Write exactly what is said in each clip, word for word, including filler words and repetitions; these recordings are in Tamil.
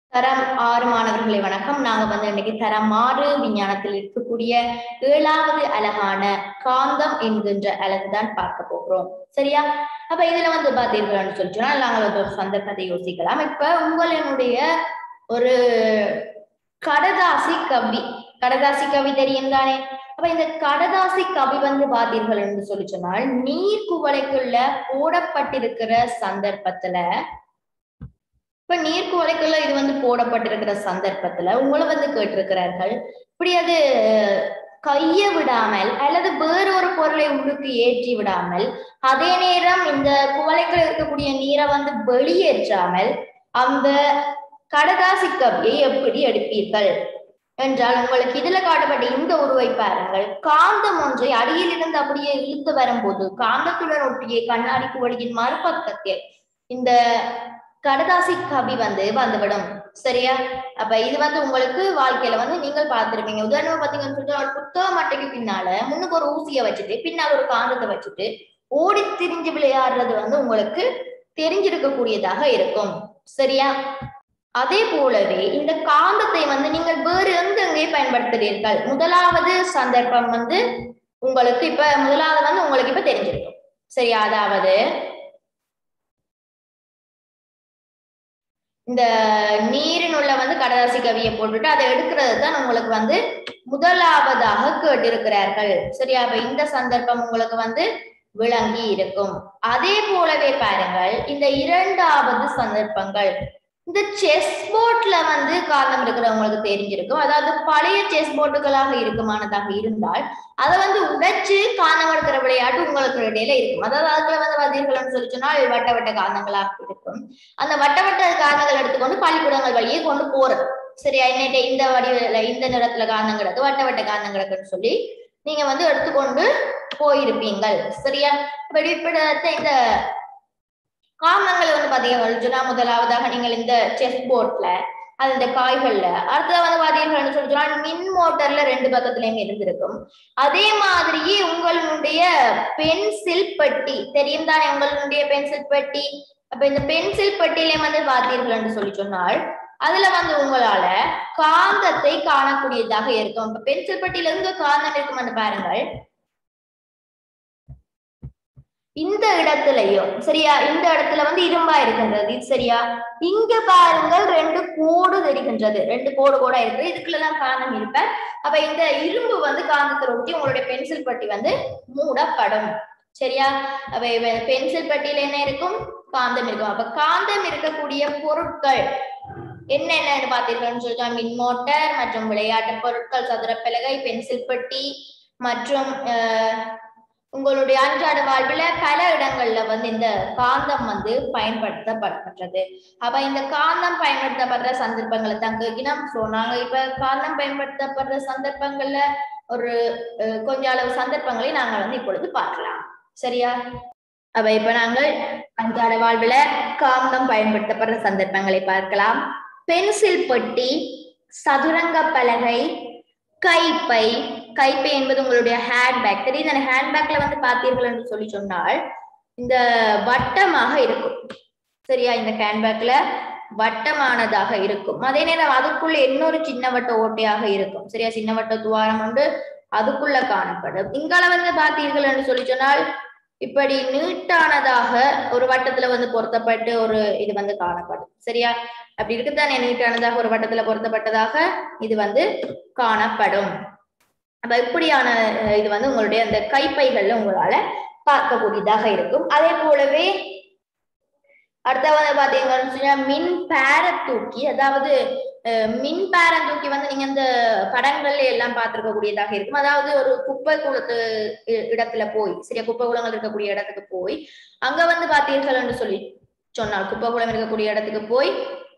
தரம் ஆறு மாணவர்களை வணக்கம். நாங்க வந்து இன்னைக்கு தரம் ஆறு விஞ்ஞானத்தில் இருக்கக்கூடிய ஏழாவது அழகான காந்தம் என்கின்ற அழகுதான் பார்க்க போகிறோம். சரியா? அப்ப இதுல வந்து பாத்தீர்கள்னு சொல்லிச்சோன்னா நாங்கள் வந்து ஒரு சந்தர்ப்பத்தை யோசிக்கலாம். இப்ப உங்களுடைய ஒரு கடதாசி கவி கடதாசி கவி தெரியும் தானே? அப்ப இந்த கடதாசி கவி வந்து பாத்தீர்கள் என்று சொல்லி சொன்னால் நீர் குவளைக்குள்ள போடப்பட்டிருக்கிற சந்தர்ப்பத்துல இப்ப நீர் குவளைக்குள்ள இது வந்து போடப்பட்டிருக்கிற சந்தர்ப்பத்துல உங்களை வந்து கேட்டிருக்கிறார்கள், இப்படி அது கைய விடாமல் அல்லது வேறொரு பொருளை உள்ளுக்கு ஏற்றி விடாமல் அதே நேரம் இந்த குவளைக்குள்ள இருக்கக்கூடிய நீரை வந்து வெளியேற்றாமல் அந்த கடதாசி கவியை எப்படி எடுப்பீர்கள் என்றால் உங்களுக்கு இதுல காட்டப்பட்ட இந்த உருவை பாருங்கள். காந்தம் ஒன்றை அடியில் இருந்து அப்படியே இழுத்து வரும்போது காந்தத்துடன் ஒட்டிய கண்ணாடி குவளையின் மறுபக்கத்தில் இந்த கடதாசி கவி வந்து வந்துவிடும். சரியா? அப்ப இது வந்து உங்களுக்கு வாழ்க்கையில வந்து நீங்கள் பார்த்திருப்பீங்க. உதாரணமா பாத்தீங்கன்னு சொல்லிட்டு ஒரு புத்தக மட்டைக்கு பின்னால முன்னுக்கு ஒரு ஊசியை வச்சுட்டு பின்னால் ஒரு காந்தத்தை வச்சுட்டு ஓடி திரிஞ்சு விளையாடுறது வந்து உங்களுக்கு தெரிஞ்சிருக்கக்கூடியதாக இருக்கும். சரியா? அதே போலவே இந்த காந்தத்தை வந்து நீங்கள் வேறு எங்கெங்கே பயன்படுத்துகிறீர்கள். முதலாவது சந்தர்ப்பம் வந்து உங்களுக்கு இப்ப முதலாவது வந்து உங்களுக்கு இப்ப தெரிஞ்சிருக்கும். சரியா? அதாவது இந்த நீரின் உள்ள வந்து கடதாசி கவியை போட்டுட்டு அதை எடுக்கிறது தான் உங்களுக்கு வந்து முதலாவதாக கேட்டிருக்கிறார்கள். சரியா? அப்ப இந்த சந்தர்ப்பம் உங்களுக்கு வந்து விளங்கி இருக்கும். அதே போலவே பாருங்கள், இந்த இரண்டாவது சந்தர்ப்பங்கள் இந்த செஸ் போர்ட்ல வந்து காந்தம் இருக்கிறவங்களுக்கு தெரிஞ்சிருக்கும். அதாவது பழைய செஸ் போர்டுகளாக இருக்குமானதாக இருந்தால் அதை வந்து உடைச்சு காந்தம் எடுக்கிற விளையாட்டு உங்களுக்கு இடையில இருக்கும். அதாவது அதுல வந்து பார்த்தீர்கள்னு சொல்லி சொன்னால் வட்ட வட்ட காந்தங்களாக இருக்கும். அந்த வட்ட வட்ட காந்தங்கள் எடுத்துக்கொண்டு பள்ளிக்கூடங்கள் வழியே கொண்டு போறது. சரியா? இன்னைக்கு இந்த வடிவில இந்த நிறத்துல காந்தம் கிடக்கு, வட்ட வட்ட காந்தம் கிடக்குன்னு சொல்லி நீங்க வந்து எடுத்துக்கொண்டு போயிருப்பீங்கள். சரியா? வெளிப்படத்த இந்த காந்தங்கள் வந்து பாத்தீங்கன்னா முதலாவதாக நீங்கள் இந்த செஸ் போர்ட்ல அது இந்த காய்கள்ல அடுத்தது வந்து பாத்தீங்கன்னு சொல்லி சொன்னா மின் மோட்டர்ல ரெண்டு பக்கத்துலயும் இருந்திருக்கும். அதே மாதிரியே உங்களுடைய பென்சில் பெட்டி தெரியும் தானே? உங்களுடைய பென்சில் பெட்டி. அப்ப இந்த பென்சில் பெட்டியிலே வந்து பார்த்தீர்கள் சொல்லி சொன்னால் அதுல வந்து உங்களால காந்தத்தை காணக்கூடியதாக இருக்கும். இப்ப பென்சில் பெட்டியில இருந்து காந்தம் இருக்கும்னு பாருங்கள். இந்த இடத்துலயும் சரியா, இந்த இடத்துல வந்து இரும்பா இருக்கின்றது. சரியா? இங்க பாருங்கள் ரெண்டு கோடு தெரிகின்றது. ரெண்டு கோடு கூட இருக்கு. இதுக்குள்ளதான் காந்தம் இருப்ப. அப்ப இந்த இரும்பு வந்து காந்தத்தை ஒட்டி உங்களுடைய பென்சில் பட்டி வந்து மூடப்படும். சரியா? அப்ப பென்சில் பட்டியில என்ன இருக்கும்? காந்தம் இருக்கும். அப்ப காந்தம் இருக்கக்கூடிய பொருட்கள் என்னென்னு பார்த்தீர்கள்னு சொல்லிட்டா மின் மோட்டார் மற்றும் விளையாட்டு பொருட்கள், சதுரப்பலகை, பென்சில் பெட்டி மற்றும் அஹ் உங்களுடைய அன்றாட வாழ்வுல பல இடங்கள்ல வந்து இந்த காந்தம் வந்து பயன்படுத்தப்படுகின்றது. அப்ப இந்த காந்தம் பயன்படுத்தப்படுற சந்தர்ப்பங்களை தான் கேட்கணும். சோ நாங்க இப்ப காந்தம் பயன்படுத்தப்படுற சந்தர்ப்பங்கள்ல ஒரு கொஞ்ச அளவு சந்தர்ப்பங்களை நாங்க வந்து இப்பொழுது பார்க்கலாம். சரியா? அப்ப இப்ப நாங்கள் அன்றாட வாழ்வுல காந்தம் பயன்படுத்தப்படுற சந்தர்ப்பங்களை பார்க்கலாம். பென்சில் பெட்டி, சதுரங்க பலகை, கைப்பை. கைப்பை என்பது உங்களுடைய ஹேண்ட்பேக். தெரியுது? அந்த ஹேண்ட்பேக்ல வந்து பார்த்தீர்கள் என்று சொல்லி சொன்னால் இந்த வட்டமாக இருக்கும். சரியா? இந்த ஹேண்ட்பேக்ல வட்டமானதாக இருக்கும். அதே நேரம் அதுக்குள்ள இன்னொரு சின்ன வட்ட ஓட்டையாக இருக்கும். சரியா? சின்ன வட்ட துவாரம் உண்டு, அதுக்குள்ள காணப்படும். இங்கால வந்து பார்த்தீர்கள் என்று சொல்லி சொன்னால் இப்படி நீட்டானதாக ஒரு வட்டத்துல வந்து பொருத்தப்பட்டு ஒரு இது வந்து காணப்படும். சரியா? அப்படி இருக்குதானே? நீட்டானதாக ஒரு வட்டத்துல பொருத்தப்பட்டதாக இது வந்து காணப்படும். அப்ப இப்படியான இது வந்து உங்களுடைய அந்த கைப்பைகள்ல உங்களால பார்க்கக்கூடியதாக இருக்கும். அதே போலவே அடுத்த வந்து பாத்தீங்கன்னா மின் பேர தூக்கி, அதாவது மின் பேர தூக்கி வந்து நீங்க இந்த படங்கள்ல எல்லாம் பார்த்திருக்க கூடியதாக இருக்கும். அதாவது ஒரு குப்பை குளத்து இடத்துல போய், சரியா, குப்பை குளங்கள் இருக்கக்கூடிய இடத்துக்கு போய் அங்க வந்து பார்த்தீர்கள் என்று சொல்லி சொன்னால் குப்பை குளம் இருக்கக்கூடிய இடத்துக்கு போய்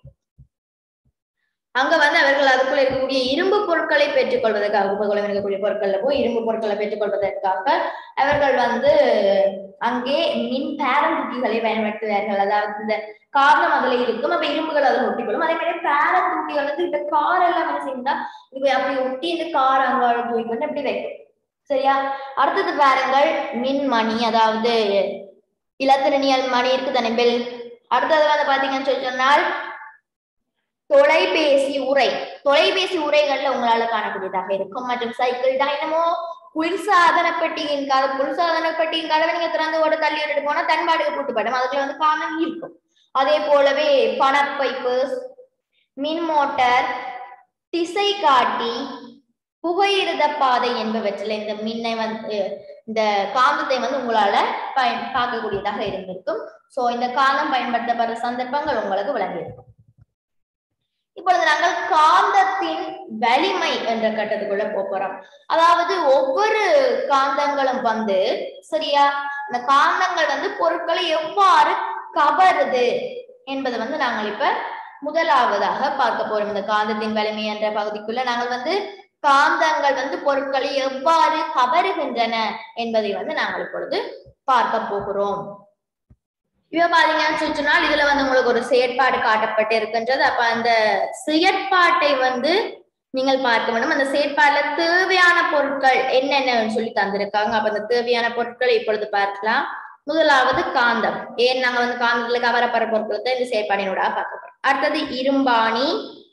அங்க வந்து அவர்கள் அதுக்குள்ள இருக்கக்கூடிய இரும்பு பொருட்களை பெற்றுக் கொள்வதற்காக, குப்பைக்குள்ள இருக்கக்கூடிய பொருட்கள்ல போய் இரும்பு பொருட்களை பெற்றுக் கொள்வதற்காக அவர்கள் வந்து அங்கே மின் பேரந்தூக்கிகளை பயன்படுத்துவார்கள். அதாவது இந்த காரணம் அதுல இருக்கும். அப்ப இரும்புகள் அதில் ஒட்டிக்கொள்ளும். அதே மாதிரி பேரந்தூக்கிகள் வந்து இந்த கார் எல்லாம் என்ன செய்யுந்தா இப்ப அப்படி ஒட்டி இந்த கார் அங்காள தூக்கி கொண்டு அப்படி வைக்கும். சரியா? அடுத்தது பாருங்கள் மின்மணி, அதாவது இலத்திரனியல் மணி இருக்கு தானே, பெல். அடுத்தது வந்து பாத்தீங்கன்னு சொல்லி சொன்னால் தொலைபேசி உரை தொலைபேசி உரைகள்ல உங்களால காணக்கூடியதாக இருக்கும். மற்றும் சைக்கிள் டைனமோ குளிர்சாதன பெட்டியின் கால குளிர்சாதன பெட்டியின் கதவை நீங்க திறந்து ஓட தள்ளி விட்டுட்டு போனா தன்பாடுக்கு கூட்டுப்படும், அதுக்குள்ள வந்து காணம் இருக்கும். அதே போலவே பணப்பைப்பு, மின் மோட்டார், திசை காட்டி, புகையிரத பாதை என்பவற்றில் இந்த மின்னை வந்து இந்த காந்தத்தை வந்து உங்களால பயன் பார்க்கக்கூடியதாக இருந்திருக்கும். சோ இந்த காந்தம் பயன்படுத்தப்படுற சந்தர்ப்பங்கள் உங்களுக்கு விளங்கியிருக்கும். இப்பொழுது நாங்கள் காந்தத்தின் வலிமை என்ற கட்டத்துக்குள்ள போறோம். அதாவது ஒவ்வொரு காந்தங்களும் வந்து சரியா இந்த காந்தங்கள் வந்து பொருட்களை எவ்வாறு கவருது என்பது வந்து நாங்கள் இப்ப முதலாவதாக பார்க்க போறோம். இந்த காந்தத்தின் வலிமை என்ற பகுதிக்குள்ள நாங்கள் வந்து காந்தங்கள் வந்து பொருட்களை எவ்வாறு கவருகின்றன என்பதை வந்து நாங்கள் இப்பொழுது பார்க்க போகிறோம். இப்ப பாத்தீங்கன்னு சொன்னால் இதுல வந்து உங்களுக்கு ஒரு செயற்பாடு காட்டப்பட்டு இருக்கின்றது. அப்ப அந்த செயற்பாட்டை வந்து நீங்கள் பார்க்க வேண்டும். அந்த செயற்பாடுல தேவையான பொருட்கள் என்னென்னு சொல்லி தந்திருக்காங்க. அப்ப அந்த தேவையான பொருட்களை இப்பொழுது பார்க்கலாம். முதலாவது காந்தம். ஏன் நாங்க வந்து காந்தத்துல கவரப்படுற பொருட்களை இந்த செயற்பாடினோட பார்க்க போறோம். அடுத்தது இரும்பாணி,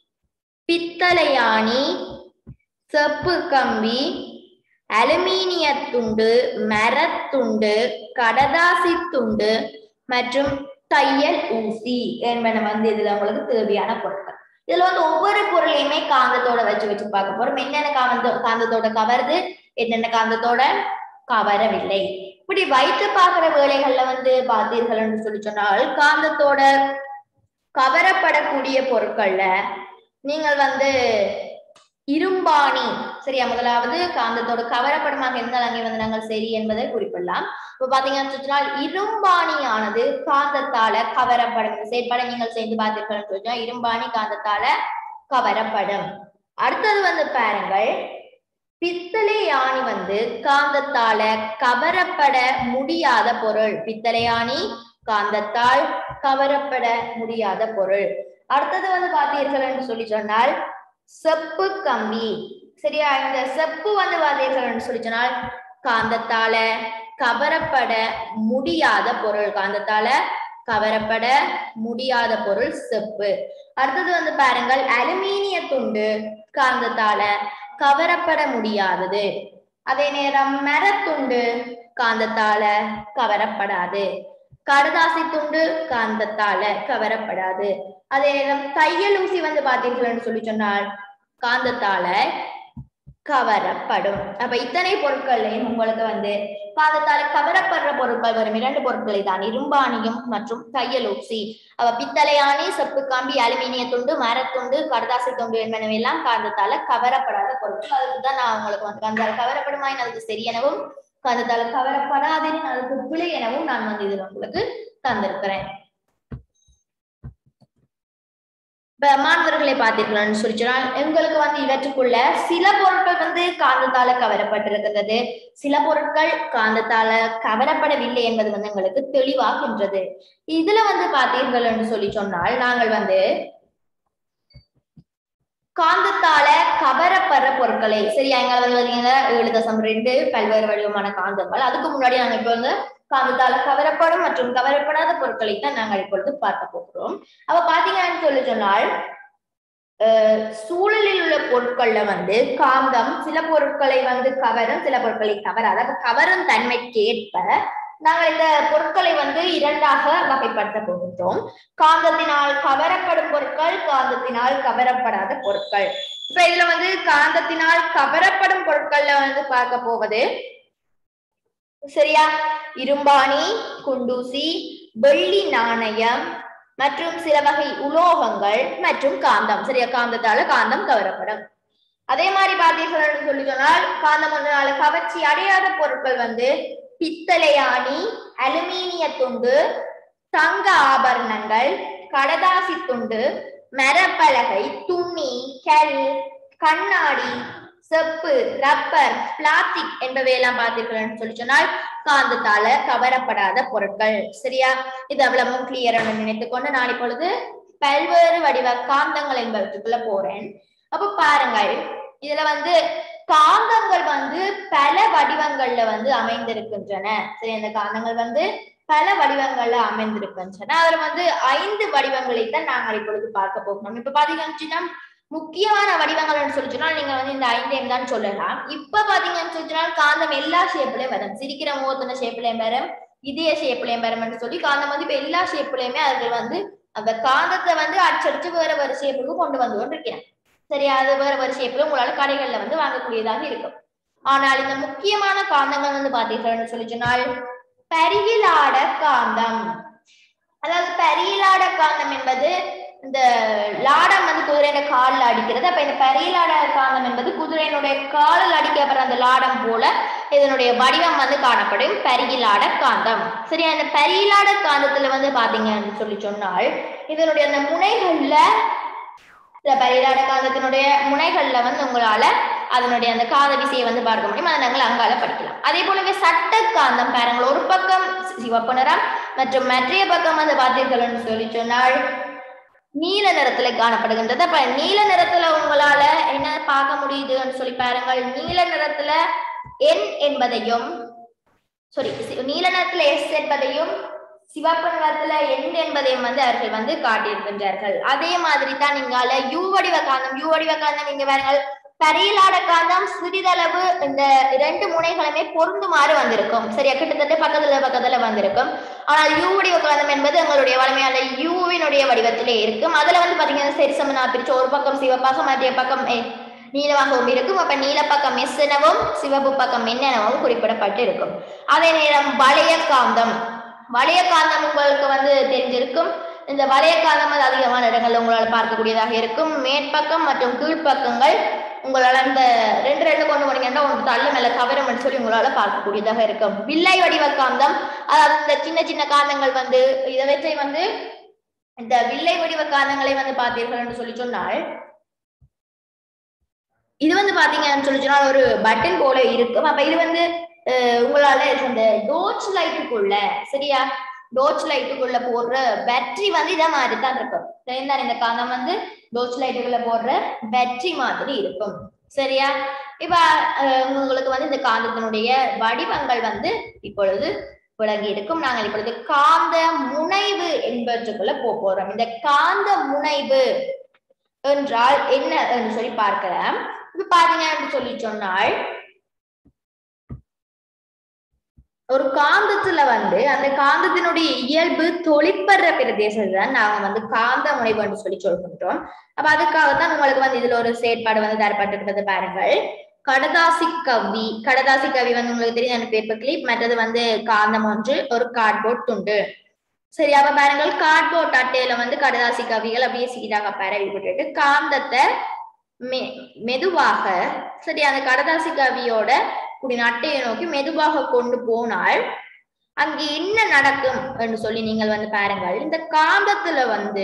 பித்தளையாணி, செப்பு கம்பி, அலுமினிய துண்டு, மரத்துண்டு, கடதாசி துண்டு மற்றும் தையல் ஊசி என்பன வந்து இதுல உங்களுக்கு தேவையான பொருட்கள். இதுல வந்து ஒவ்வொரு பொருளையுமே காந்தத்தோட வச்சு வச்சு பார்க்க போறோம். என்னென்ன காந்த காந்தத்தோட கவருது, என்னென்ன காந்தத்தோட கவரவில்லை. இப்படி வைத்து பார்க்கிற வேலைகள்ல வந்து பார்த்தீர்கள் என்று சொல்லி சொன்னால் காந்தத்தோட கவரப்படக்கூடிய பொருட்கள்ல நீங்கள் வந்து இரும்பாணி சரியா முதலாவது காந்தத்தோட கவரப்படமாக இருந்தால் அங்கே வந்து நாங்கள் சரி என்பதை குறிப்பிடலாம். இப்ப பாத்தீங்கன்னு சொன்னால் இரும்பாணியானது காந்தத்தால கவரப்படும். செயற்பாடை நீங்கள் செய்து பார்த்தீர்கள் சொன்னா இரும்பாணி காந்தத்தால கவரப்படும். அடுத்தது வந்து பாருங்கள், பித்தளையாணி வந்து காந்தத்தால கவரப்பட முடியாத பொருள். பித்தளையாணி காந்தத்தால் கவரப்பட முடியாத பொருள். அடுத்தது வந்து பார்த்தீர்கள் என்று சொல்லி சொன்னால் செப்பு கம்பி சரியா. இந்த செப்பு வந்து பார்த்தீர்கள் சொல்லி சொன்னால் காந்தத்தால கவரப்பட முடியாத பொருள். காந்தத்தால கவரப்பட முடியாத பொருள் செப்பு. அடுத்தது வந்து பாருங்கள், அலுமினிய துண்டு காந்தத்தால கவரப்பட முடியாதது. அதே நேரம் மரத்துண்டு காந்தத்தால கவரப்படாது. கடதாசி துண்டு காந்தத்தால கவரப்படாது. அதே நேரம் தையல் ஊசி வந்து பார்த்தீர்கள் சொல்லி சொன்னால் காந்தத்தால கவரப்படும். அப்ப இத்தனை பொருட்களையும் உங்களுக்கு வந்து காந்தத்தால கவரப்படுற பொருட்கள் வரும் இரண்டு பொருட்களை தான், இரும்பாணியும் மற்றும் தையல் ஊசி. அவ பித்தளையாணி, செப்பு காம்பி, அலுமினிய துண்டு, மரத்துண்டு, கடதாசி துண்டு என்பனவெல்லாம் காந்தத்தால கவரப்படாத பொருட்கள். அதுக்குதான் நான் உங்களுக்கு வந்து காந்தால கவரப்படுமாயின் அதுக்கு சரி எனவும், காந்தத்தால கவரப்படாதேன்னு அதுக்கு பிழை எனவும் நான் வந்து இதுல உங்களுக்கு தந்திருக்கிறேன். மாணவர்களை பார்த்தீர்கள்னு சொல்லி சொன்னால் எங்களுக்கு வந்து இவற்றுக்குள்ள சில பொருட்கள் வந்து காந்தத்தால கவரப்பட்டிருக்கிறது, சில பொருட்கள் காந்தத்தால கவரப்படவில்லை என்பது வந்து எங்களுக்கு தெளிவாகின்றது. இதுல வந்து பார்த்தீர்கள் என்று சொல்லி சொன்னால் நாங்கள் வந்து காந்தத்தால கவரப்படுற பொருட்களை சரியா எங்களை வந்து பார்த்தீங்கன்னா ஏழு தசம் ரெண்டு பல்வேறு வடிவமான காந்தங்கள். அதுக்கு முன்னாடி நாங்க இப்ப வந்து காந்தத்தால கவரப்படும் மற்றும் கவரப்படாத பொருட்களை தான் நாங்கள் இப்பொழுது பார்க்க போகிறோம். அப்ப பாத்தீங்கன்னு சொல்லி சொன்னால் அஹ் சூழலில் உள்ள பொருட்கள்ல வந்து காந்தம் சில பொருட்களை வந்து கவரும், சில பொருட்களை கவராது. அப்ப கவரும் தன்மைக்கு ஏற்ப நாங்கள் இந்த பொருட்களை வந்து இரண்டாக வகைப்படுத்த போகின்றோம். காந்தத்தினால் கவரப்படும் பொருட்கள், காந்தத்தினால் கவரப்படாத பொருட்கள். இப்ப இதுல வந்து காந்தத்தினால் கவரப்படும் பொருட்கள்ல வந்து பார்க்க போவது சரியா இரும்பாணி, குண்டூசி, வெள்ளி நாணயம் மற்றும் சில வகை உலோகங்கள் மற்றும் காந்தம் சரியா. காந்தத்தால காந்தம் கவரப்படும். அதே மாதிரி பார்த்தீர்கள் சொல்லி சொன்னால் காந்தம் ஒன்றால கவர்ச்சி அடையாத பொருட்கள் வந்து பித்தளையாணி, அலுமினிய துண்டு, தங்க ஆபரணங்கள், கடதாசி துண்டு, மரப்பலகை, துணி, கல், கண்ணாடி, செப்பு, ரப்பர், பிளாஸ்டிக் என்பவையெல்லாம் பார்த்தீர்கள் சொல்லி சொன்னால் காந்தத்தால கவரப்படாத பொருட்கள் சரியா. இது அவ்வளவும் கிளியர் நினைத்துக் கொண்டு நான் இப்பொழுது பல்வேறு வடிவ காந்தங்கள் என்பவற்றுக்குள்ள போறேன். அப்ப பாருங்கள், இதுல வந்து காந்தங்கள் வந்து பல வடிவங்கள்ல வந்து அமைந்திருக்கின்றன சரி. இந்த காந்தங்கள் வந்து பல வடிவங்கள்ல அமைந்திருக்கின்றன. அதுல வந்து ஐந்து வடிவங்களை தான் நாங்கள் இப்பொழுது பார்க்க போகிறோம். இப்ப பாத்தீங்கன்னா முக்கியமான வடிவங்கள்னு சொல்லி சொன்னால் நீங்க வந்து இந்த ஐந்தையும் தான் சொல்லலாம். இப்ப பாத்தீங்கன்னு சொல்லினால் காந்தம் எல்லா ஷேப்லயும் வரும். சிரிக்கிற முகத்தின ஷேப்லயும் வரும், இதய ஷேப்லயும் வரும் சொல்லி காந்தம் வந்து இப்ப எல்லா ஷேப்லயுமே அது வந்து அந்த காந்தத்தை வந்து அடிச்சடிச்சு வேற வேற ஷேப்புக்கு கொண்டு வந்து கொண்டு இருக்கேன். சரியா, அது வேற வேற ஷேப்ல உங்களால கடைகள்ல வந்து வாங்கக்கூடியதாக இருக்கும். ஆனால் இந்த முக்கியமான காந்தங்கள் வந்து பாத்தீங்கன்னு சொல்லி சொன்னால் பரியிலாட காந்தம். அதாவது பரியிலாட காந்தம் என்பது இந்த லாடம் வந்து குதிரையோட காலில் அடிக்கிறது. அப்ப இந்த பரியிலாட காந்தம் என்பது குதிரையினுடைய காலில் அடிக்கப்படுற அந்த லாடம் போல இதனுடைய வடிவம் வந்து காணப்படும் பரியிலாட காந்தம். சரியா, இந்த பரியிலாட காந்தத்துல வந்து பாத்தீங்கன்னு சொல்லி சொன்னால் இதனுடைய அந்த முனைகள்ல இந்த பரியிலாட காந்தத்தினுடைய முனைகள்ல வந்து உங்களால அதனுடைய அந்த காந்த விசையை வந்து பார்க்க முடியும். அதை நாங்கள் அங்கால படிக்கலாம். அதே போலவே சட்ட காந்தம் பாருங்கள், ஒரு பக்கம் சிவப்பு நிறம் மற்றும் மற்றைய பக்கம் வந்து பார்த்தீர்கள்னு சொல்லி சொன்னால் நீல நிறத்துல காணப்படுகின்றது. அப்ப நீல நிறத்துல உங்களால என்ன பார்க்க முடியுதுன்னு சொல்லி பாருங்கள். நீல நிறத்துல என் என்பதையும் சாரி நீல நிறத்துல எஸ் என்பதையும் சிவப்பு நிறத்துல என் என்பதையும் வந்து அவர்கள் வந்து காட்டியிருக்கின்றார்கள். அதே மாதிரி தான் நீங்கால யூ வடிவ காந்தம். யூ வடிவ காந்தம் இங்க பாருங்கள், பரியிலாட காந்தம் சிறிதளவு இந்த இரண்டு முனைகளுமே பொருந்துமாறு வந்திருக்கும். சரியா, கிட்டத்தட்ட பக்கத்துல பக்கத்துல வந்திருக்கும். ஆனால் யூ வடிவ காந்தம் என்பது எங்களுடைய வலிமையான யூவினுடைய வடிவத்திலே இருக்கும். அதுல வந்து பாத்தீங்கன்னா சரி சமனா பிரிச்சு ஒரு பக்கம் சிவப்பாக மற்ற பக்கம் நீலமாகவும் இருக்கும். அப்ப நீல பக்கம் எஸ் எனவும் சிவப்பு பக்கம் என் எனவும் குறிப்பிடப்பட்டு இருக்கும். அதே நேரம் வளைய காந்தம். வளைய காந்தம் உங்களுக்கு வந்து தெரிஞ்சிருக்கும். இந்த வளைய காந்தம் வந்து அதிகமான இடங்கள்ல உங்களால் பார்க்கக்கூடியதாக இருக்கும். மேற்பக்கம் மற்றும் கீழ்ப்பக்கங்கள் உங்களால இந்த ரெண்டு ரெண்டு கொண்டு போனீங்கன்னா உங்களுக்கு தள்ள மேல கவரம் சொல்லி உங்களால பார்க்கக்கூடியதாக இருக்கும். வில்லை வடிவ காந்தம், அதாவது இந்த சின்ன சின்ன காந்தங்கள் வந்து இதை வச்சை வந்து இந்த வில்லை வடிவ காந்தங்களை வந்து பார்த்தீர்கள் என்று சொல்லி சொன்னால் இது வந்து பாத்தீங்கன்னு சொல்லி சொன்னால் ஒரு பட்டன் போல இருக்கும். அப்ப இது வந்து உங்களால இந்த டோர்ச் லைட்டுக்குள்ள சரியா டோர்ச் லைட்டுக்குள்ள போடுற பேட்டரி வந்து இதை மாதிரி தான் இருக்கும். சரிதான், இந்த காந்தம் வந்து டோர்ச் லைட்டுக்குள்ள போடுற பேட்டரி மாதிரி இருக்கும். சரியா, இப்ப உங்களுக்கு வந்து இந்த காந்தத்தினுடைய வடிவங்கள் வந்து இப்பொழுது விளங்கி இருக்கும். நாங்கள் இப்பொழுது காந்த முனைவு என்பதற்குள்ள போறோம். இந்த காந்த முனைவு என்றால் என்ன என்று சொல்லி பார்க்கலாம். இப்ப பாத்தீங்கன்னு சொல்லி சொன்னால் ஒரு காந்தத்துல வந்து அந்த காந்தத்தினுடைய இயல்பு தொழிற்படுற பிரதேசத்தை தான் நாங்க வந்து காந்த முனைவு என்று சொல்லி சொல்கின்றோம். அப்ப அதுக்காகத்தான் உங்களுக்கு வந்து இதுல ஒரு செயற்பாடு வந்து தரப்பட்டிருக்கிறது பாருங்கள். கடதாசி கவி கடதாசி கவி வந்து உங்களுக்கு தெரியும் பேப்பர் கிளிப், மற்றது வந்து காந்தம் ஒன்று, ஒரு கார்ட்போர்ட் துண்டு. சரி, அப்ப பாருங்கள் கார்ட்போர்ட் அட்டையில வந்து கடதாசி கவிகள் அப்படியே சீராக பரவி விட்டுட்டு காந்தத்தை மெ மெதுவாக சரி அந்த கடதாசி கவியோட கூடிய அட்டையை நோக்கி மெதுவாக கொண்டு போனால் அங்கே என்ன நடக்கும் என்று சொல்லி நீங்கள் வந்து பாருங்கள். இந்த காந்தத்துல வந்து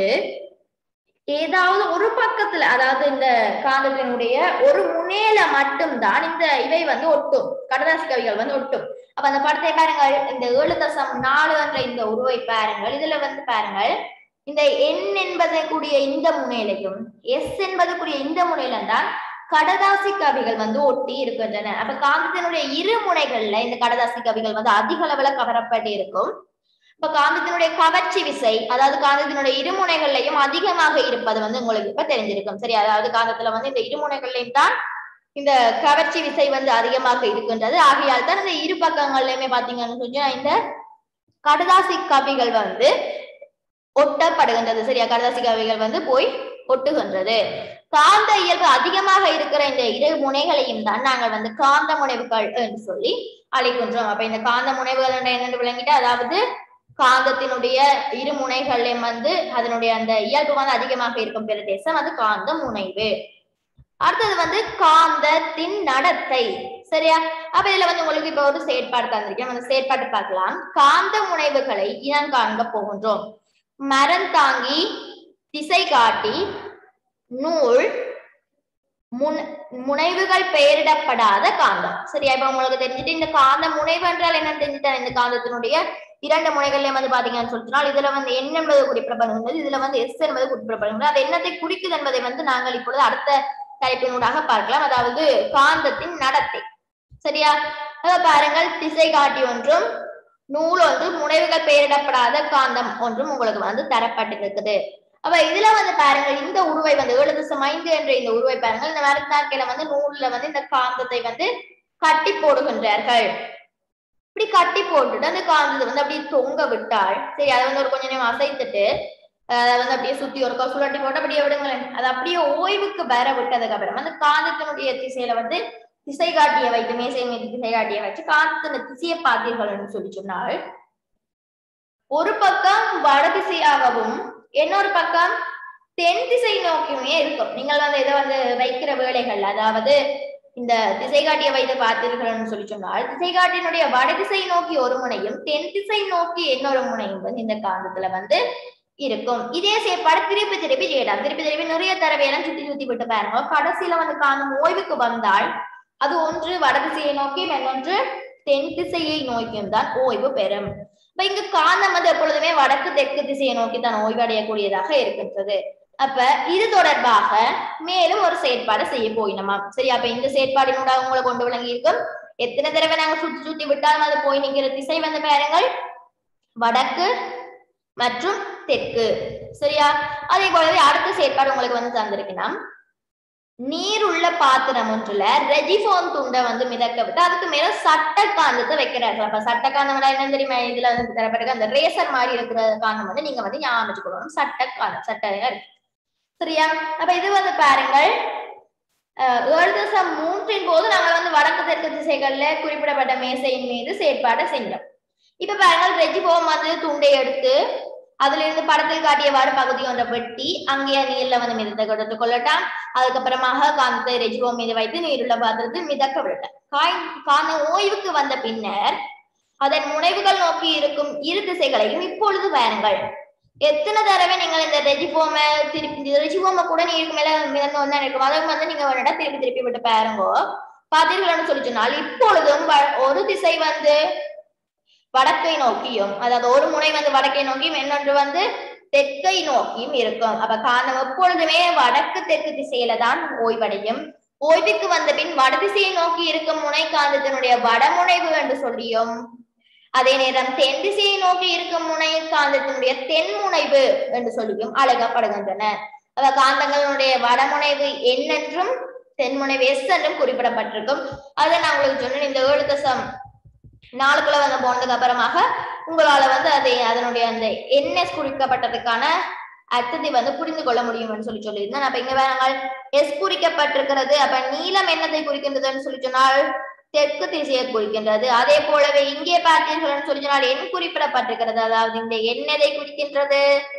ஏதாவது ஒரு பக்கத்துல, அதாவது இந்த காந்தத்தினுடைய ஒரு முனையில மட்டும்தான் இந்த இவை வந்து ஒட்டும், கடதாசி கவிகள் வந்து ஒட்டும். அப்ப அந்த படத்தை பாருங்கள், இந்த ஏழு தசம் நாலு என்ற இந்த உருவை பாருங்கள். இதுல வந்து பாருங்கள், இந்த என் என்பதை கூடிய இந்த முனையிலையும் எஸ் என்பது கூடிய இந்த முனையிலும் தான் கடதாசி கவிகள் வந்து ஒட்டி இருக்கின்றன. அப்ப காந்தத்தினுடைய இரு முனைகள்ல இந்த கடதாசி கவிகள் வந்து அதிக அளவுல கவரப்பட்டு இருக்கும். இப்ப காந்தத்தினுடைய கவர்ச்சி விசை, அதாவது காந்தத்தினுடைய இருமுனைகள்லையும் அதிகமாக இருப்பது வந்து உங்களுக்கு இப்ப தெரிஞ்சிருக்கும். சரி, அதாவது காந்தத்துல வந்து இந்த இருமுனைகள்லையும் தான் இந்த கவர்ச்சி விசை வந்து அதிகமாக இருக்கின்றது. ஆகையால் தான் இந்த இரு பக்கங்கள்லயுமே பாத்தீங்கன்னு சொன்னா இந்த கடதாசி கவிகள் வந்து ஒட்டப்படுகின்றது. சரியா, கடதாசி கவிகள் வந்து போய் ஒட்டுகின்றது. காந்த இயல்பு அதிகமாக இருக்கிற இந்த இரு முனைகளையும் தான் நாங்கள் வந்து காந்த முனைவுகள் என்று சொல்லி அழைக்கின்றோம். அப்ப இந்த காந்த முனைவுகள் என்னென்று விளங்கிட்டு, அதாவது காந்தத்தினுடைய இரு முனைகளையும் வந்து அதனுடைய அந்த இயல்பு வந்து அதிகமாக இருக்கும் பிரதேசம் அது காந்த முனைவு. அடுத்தது வந்து காந்தத்தின் நடத்தை. சரியா, அப்ப இதுல வந்து உங்களுக்கு இப்ப ஒரு செயற்பாடு தந்திருக்கேன். அந்த செயற்பாடு பார்க்கலாம். காந்த முனைவுகளை இனம் காண்க போகின்றோம். மரம் தாங்கி, திசை காட்டி, நூல், முன் முனைவுகள் பெயரிடப்படாத காந்தம். சரியா, இப்ப உங்களுக்கு தெரிஞ்சுட்டு இந்த காந்த முனைவு என்றால் என்னன்னு தெரிஞ்சுட்டேன். இந்த காந்தத்தினுடைய இரண்டு முனைகள்லயும் வந்து பாத்தீங்கன்னு சொல்லினால் இதுல வந்து என் என்பது குறிப்பிடப்படுகிறது, இதுல வந்து எஸ் என்பது குறிப்பிடப்படுகிறது. அது என்னத்தை குறிக்குது என்பதை வந்து நாங்கள் இப்பொழுது அடுத்த தலைப்பினூடாக பார்க்கலாம். அதாவது காந்தத்தின் நடத்தை. சரியா, அதை பாருங்கள். திசை காட்டி ஒன்றும் நூல் ஒன்று முனைவுகள் பெயரிடப்படாத காந்தம் ஒன்றும் உங்களுக்கு வந்து தரப்பட்டிருக்குது. அப்ப இதுல வந்து பாருங்க இந்த உருவை வந்து ஏழு தசம் ஐந்து என்ற இந்த உருவை பாருங்கள். இந்த மரத்தாக்கையில வந்து நூல்ல வந்து இந்த காந்தத்தை வந்து கட்டி போடுகின்றார்கள். இப்படி கட்டி போட்டுட்டு அந்த காந்தத்தை வந்து அப்படியே தொங்க விட்டால் சரி, அதை வந்து ஒரு கொஞ்ச நேரம் அசைத்துட்டு அதை வந்து அப்படியே சுத்தி ஒரு சுழட்டி போட்டு அப்படியே விடுங்களேன். அது அப்படியே ஓய்வுக்கு வர விட்டதுக்கு அப்புறம் அந்த காந்தத்தினுடைய திசையில வந்து திசை காட்டிய வைத்து மேசை மீது திசை காட்டிய வச்சு காந்தத்தின திசையை பார்த்தீர்கள் சொல்லி சொன்னால் ஒரு பக்கம் வடதிசையாகவும் இன்னொரு பக்கம் தென் திசை நோக்கியுமே இருக்கும். நீங்கள் வந்து இதை வந்து வைக்கிற வேலைகள், அதாவது இந்த திசை காட்டிய வைத்து பார்த்தீர்கள் சொல்லி சொன்னால் திசை காட்டினுடைய வடதிசை நோக்கி ஒரு முனையும் தென் திசை நோக்கி இன்னொரு முனையும் வந்து இந்த காந்தத்துல வந்து இருக்கும். இதே செயற்பாடு திருப்பி திருப்பி செய்யலாம். திருப்பி திருப்பி நிறைய தடவையெல்லாம் சுத்தி சுத்தி விட்டு பாருங்க. கடைசியில வந்து காந்தம் ஓய்வுக்கு வந்தால் அது ஒன்று வடதிசையை நோக்கியும் இன்னொன்று தென் திசையை நோக்கியும் தான் ஓய்வு பெறும். இப்ப இங்கு காந்தம் வந்து எப்பொழுதுமே வடக்கு தெற்கு திசையை நோக்கி தான் ஓய்வடையக்கூடியதாக இருக்கின்றது. அப்ப இது தொடர்பாக மேலும் ஒரு செயற்பாடு செய்ய போயினமா. சரி, அப்ப இந்த செயற்பாடினோட உங்களை கொண்டு விளங்கி இருக்கும். எத்தனை தடவை நாங்க சுத்தி சுத்தி விட்டாலும் அது போய் நிற்கிற திசை வந்து பாருங்கள் வடக்கு மற்றும் தெற்கு. சரியா, அதே போலவே அடுத்த செயற்பாடு உங்களுக்கு வந்து தந்திருக்கீங்கன்னா நீர் உள்ள பாத்திரம் ஒன்றுல ரெஜிஃபோன் துண்டை வந்து மிதக்க விட்டு அதுக்கு மேல சட்ட காந்தத்தை வைக்கிறார்கள். அப்ப சட்ட காந்தம் என்ன தெரியுமா, இதுல வந்து தரப்பட்டிருக்க அந்த ரேசர் மாதிரி இருக்கிற காந்தம் வந்து நீங்க வந்து ஞாபகம் வச்சுக்கணும். சட்ட காந்தம் சட்ட இருக்கு. சரியா, அப்ப இது வந்து பாருங்கள் ஏழு தசம் மூன்றின் போது நாங்கள் வந்து வடக்கு தெற்கு திசைகள்ல குறிப்பிடப்பட்ட மேசையின் மீது செயற்பாடு செஞ்சோம். இப்ப பாருங்கள் ரெஜிஃபோன் வந்து துண்டை எடுத்து அதுல இருந்து படத்தில் காட்டியவாறு பகுதி ஒன்றை வெட்டி அங்கேயே நீர்ல வந்து மிதத்தை கொடுத்து கொள்ளட்டாம். அதுக்கப்புறமாக காந்தத்தை ரெஜிஃபோன் மீது வைத்து நீருள்ள பாத்திரத்தில் மிதக்க விடட்டாம். காய் காந்த ஓய்வுக்கு வந்த பின்னர் அதன் முனைவுகள் நோக்கி இருக்கும் இரு திசைகளையும் இப்பொழுது பாருங்கள் எத்தனை தடவை நீங்கள் இந்த ரெஜிஃபோமை திருப்பி ரெஜிஃபோமை கூட நீருக்கு மேல மிதந்து வந்தா இருக்கும். அதை வந்து நீங்க வேணா திருப்பி திருப்பி விட்டு பாருங்கோ. பார்த்தீர்கள்னு சொல்லி சொன்னால் இப்பொழுதும் ஒரு திசை வந்து வடக்கை நோக்கியும், அதாவது ஒரு முனை வந்து வடக்கை நோக்கியும் இன்னொன்று வந்து தெற்கை நோக்கியும் இருக்கும். அப்ப காந்தம் எப்பொழுதுமே வடக்கு தெற்கு திசையில தான் ஓய்வடையும். ஓய்வுக்கு வந்த பின் வடதிசையை நோக்கி இருக்கும் முனை காந்தத்தினுடைய வடமுனைவு என்று சொல்லியும், அதே நேரம் தென் திசையை நோக்கி இருக்கும் முனை காந்தத்தினுடைய தென்முனைவு என்று சொல்லியும் அழைக்கப்படுகின்றன. அப்ப காந்தங்களுடைய வடமுனைவு என் என்றும் தென்முனைவு எஸ் என்றும் குறிப்பிடப்பட்டிருக்கும். அதை நான் உங்களுக்கு சொன்னேன். இந்த ஏழு தசம் நாளுக்குள்ள வந்து போனதுக்கு அப்புறமாக உங்களால வந்து அதை அதனுடைய அந்த என்எஸ் குறிக்கப்பட்டதுக்கான அர்த்தத்தை வந்து புரிந்து கொள்ள முடியும்னு சொல்லி சொல்லியிருந்தேன். அப்ப இங்க வேற எஸ் குறிக்கப்பட்டிருக்கிறது. அப்ப நீளம் என்னத்தை குறிக்கின்றதுன்னு சொல்லி சொன்னால் தெற்கு திசையை குறிக்கின்றது. அதே போலவே இங்கே பார்த்தீர்கள் சொல்லி சொன்னால் எண் குறிப்பிடப்பட்டிருக்கிறது. அதாவது இந்த எண் எதை குறிக்கின்றது,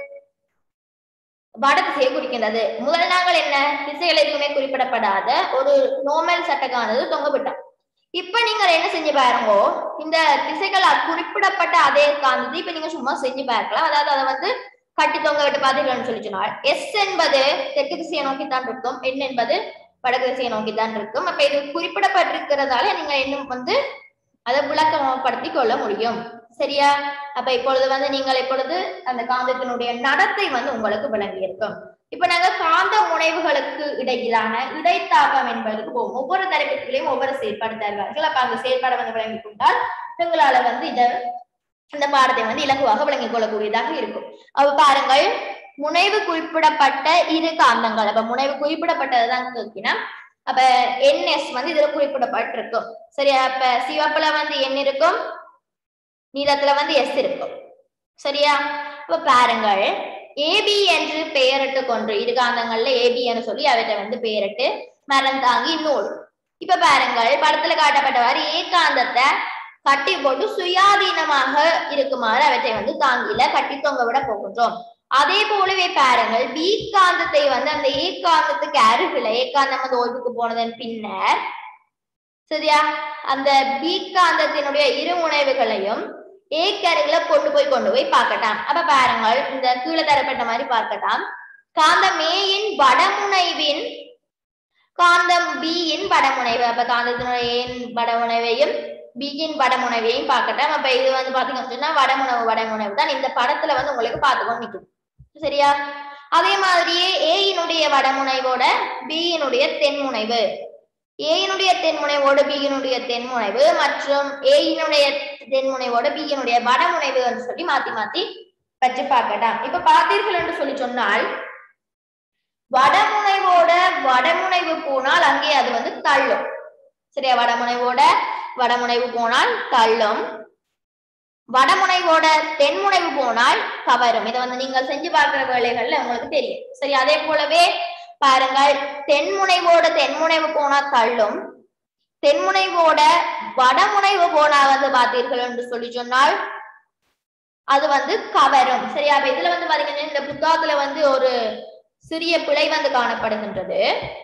வட திசையை குறிக்கின்றது. முதல் நாங்கள் என்ன திசைகள் எதுவுமே குறிப்பிடப்படாத ஒரு நோமல் சட்டக்கானது தொங்க விட்டோம். இப்ப நீங்க என்ன செஞ்சு பாருங்க, இந்த திசைகள் குறிப்பிடப்பட்ட அதே காந்தத்தை இப்ப நீங்க சும்மா செஞ்சு பார்க்கலாம். அதாவது அதை வந்து கட்டி தொங்க விட்டு பார்த்தீங்கன்னு சொல்லி சொன்னால் எஸ் என்பது தெற்கு திசையை நோக்கித்தான் இருக்கும், என் என்பது வடக்கு திசையை நோக்கித்தான் இருக்கும். அப்ப இது குறிப்பிடப்பட்டிருக்கிறதால நீங்க இன்னும் வந்து அதை விளக்கப்படுத்தி கொள்ள முடியும். சரியா, அப்ப இப்பொழுது வந்து நீங்கள் இப்பொழுது அந்த காந்தத்தினுடைய நடத்தை வந்து உங்களுக்கு விளங்கி இருக்கும். இப்ப நாங்க காந்த முனைவுகளுக்கு இடையிலான இடைத்தாக்கம் என்பதற்கு போவோம். ஒவ்வொரு தலைப்புகளையும் ஒவ்வொரு செயற்பாடு தருவார்கள். அப்ப அந்த செயற்பாடை வந்து விளங்கி கொண்டால் எங்களால வந்து இத இந்த பாடத்தை வந்து இலகுவாக விளங்கிக் கொள்ளக்கூடியதாக இருக்கும். அப்ப பாருங்கள், முனைவு குறிப்பிடப்பட்ட இரு காந்தங்கள். அப்ப முனைவு குறிப்பிடப்பட்டதுதான் கேட்கினா அப்ப என்எஸ் வந்து இதுல குறிப்பிடப்பட்டிருக்கும். சரியா, அப்ப சிவப்புல வந்து என் இருக்கும், நீளத்துல வந்து எஸ் இருக்கும். சரியா, அப்ப பாருங்கள் ஏபி என்று பெயரிட்டு கொண்டு இரு காந்தங்கள்ல ஏபி என்று சொல்லி அவற்றை வந்து பெயரிட்டு மரம் தாங்கி நூல். இப்ப பாருங்கள் படத்துல காட்டப்பட்டவாறு ஏ காந்தத்தை கட்டி போட்டு சுயாதீனமாக இருக்குமாறு அவற்றை வந்து தாங்கில கட்டி தொங்க விட போகின்றோம். அதே போலவே பாருங்கள் பி காந்தத்தை வந்து அந்த ஏ காந்தத்துக்கு அருகில ஏ காந்தம் வந்து ஓய்வுக்கு போனதன் பின்னர் சரியா அந்த பி காந்தத்தினுடைய இரு முனைவுகளையும் ஏ கருவில கொண்டு போய் கொண்டு போய் பார்க்கட்டாம். அப்ப பாருங்கள் இந்த கீழே தரப்பட்ட மாதிரி பார்க்கட்டாம். காந்தம் ஏயின் வடமுனைவின் காந்தம் பியின் வடமுனைவு. அப்ப காந்தத்தினுடைய ஏன் வடமுனைவையும் பியின் வடமுனைவையும் பார்க்கட்டாம். அப்ப இது வந்து பாத்தீங்கன்னு சொன்னா வடமுனைவு வடமுனைவு தான் இந்த படத்துல வந்து உங்களுக்கு பார்த்துக்கொண்டு நிற்கும். சரியா, அதே மாதிரியே ஏயினுடைய வடமுனைவோட பியினுடைய தென்முனைவு ஏயினுடைய தென்முனைவோடு பியினுடைய தென்முனைவு மற்றும் ஏயினுடைய தென்முனைவோடு பியினுடைய வடமுனைவு என்று சொல்லி மாத்தி மாத்தி வச்சு பார்க்கட்டாம். இப்ப பார்த்தீர்கள் என்று சொல்லி சொன்னால் வடமுனைவோட வடமுனைவு போனால் அங்கே அது வந்து தள்ளும். சரியா? வடமுனைவோட வடமுனைவு போனால் தள்ளும், வடமுனைவோட தென்முனைவு போனால் கவரும். இதை வந்து நீங்கள் செஞ்சு பார்க்கிற வேலைகள்ல உங்களுக்கு தெரியும். சரி, அதே போலவே பாருங்கள், தென்முனைவோட தென்முனைவு போனா தள்ளும், தென்முனைவோட வடமுனைவு போனா வந்து பார்த்தீர்கள் என்று சொல்லி சொன்னால் அது வந்து கவரும். சரியா? அப்ப இதுல வந்து பாத்தீங்கன்னா இந்த புத்தகத்துல வந்து ஒரு சிறிய பிழை வந்து காணப்படுகின்றது.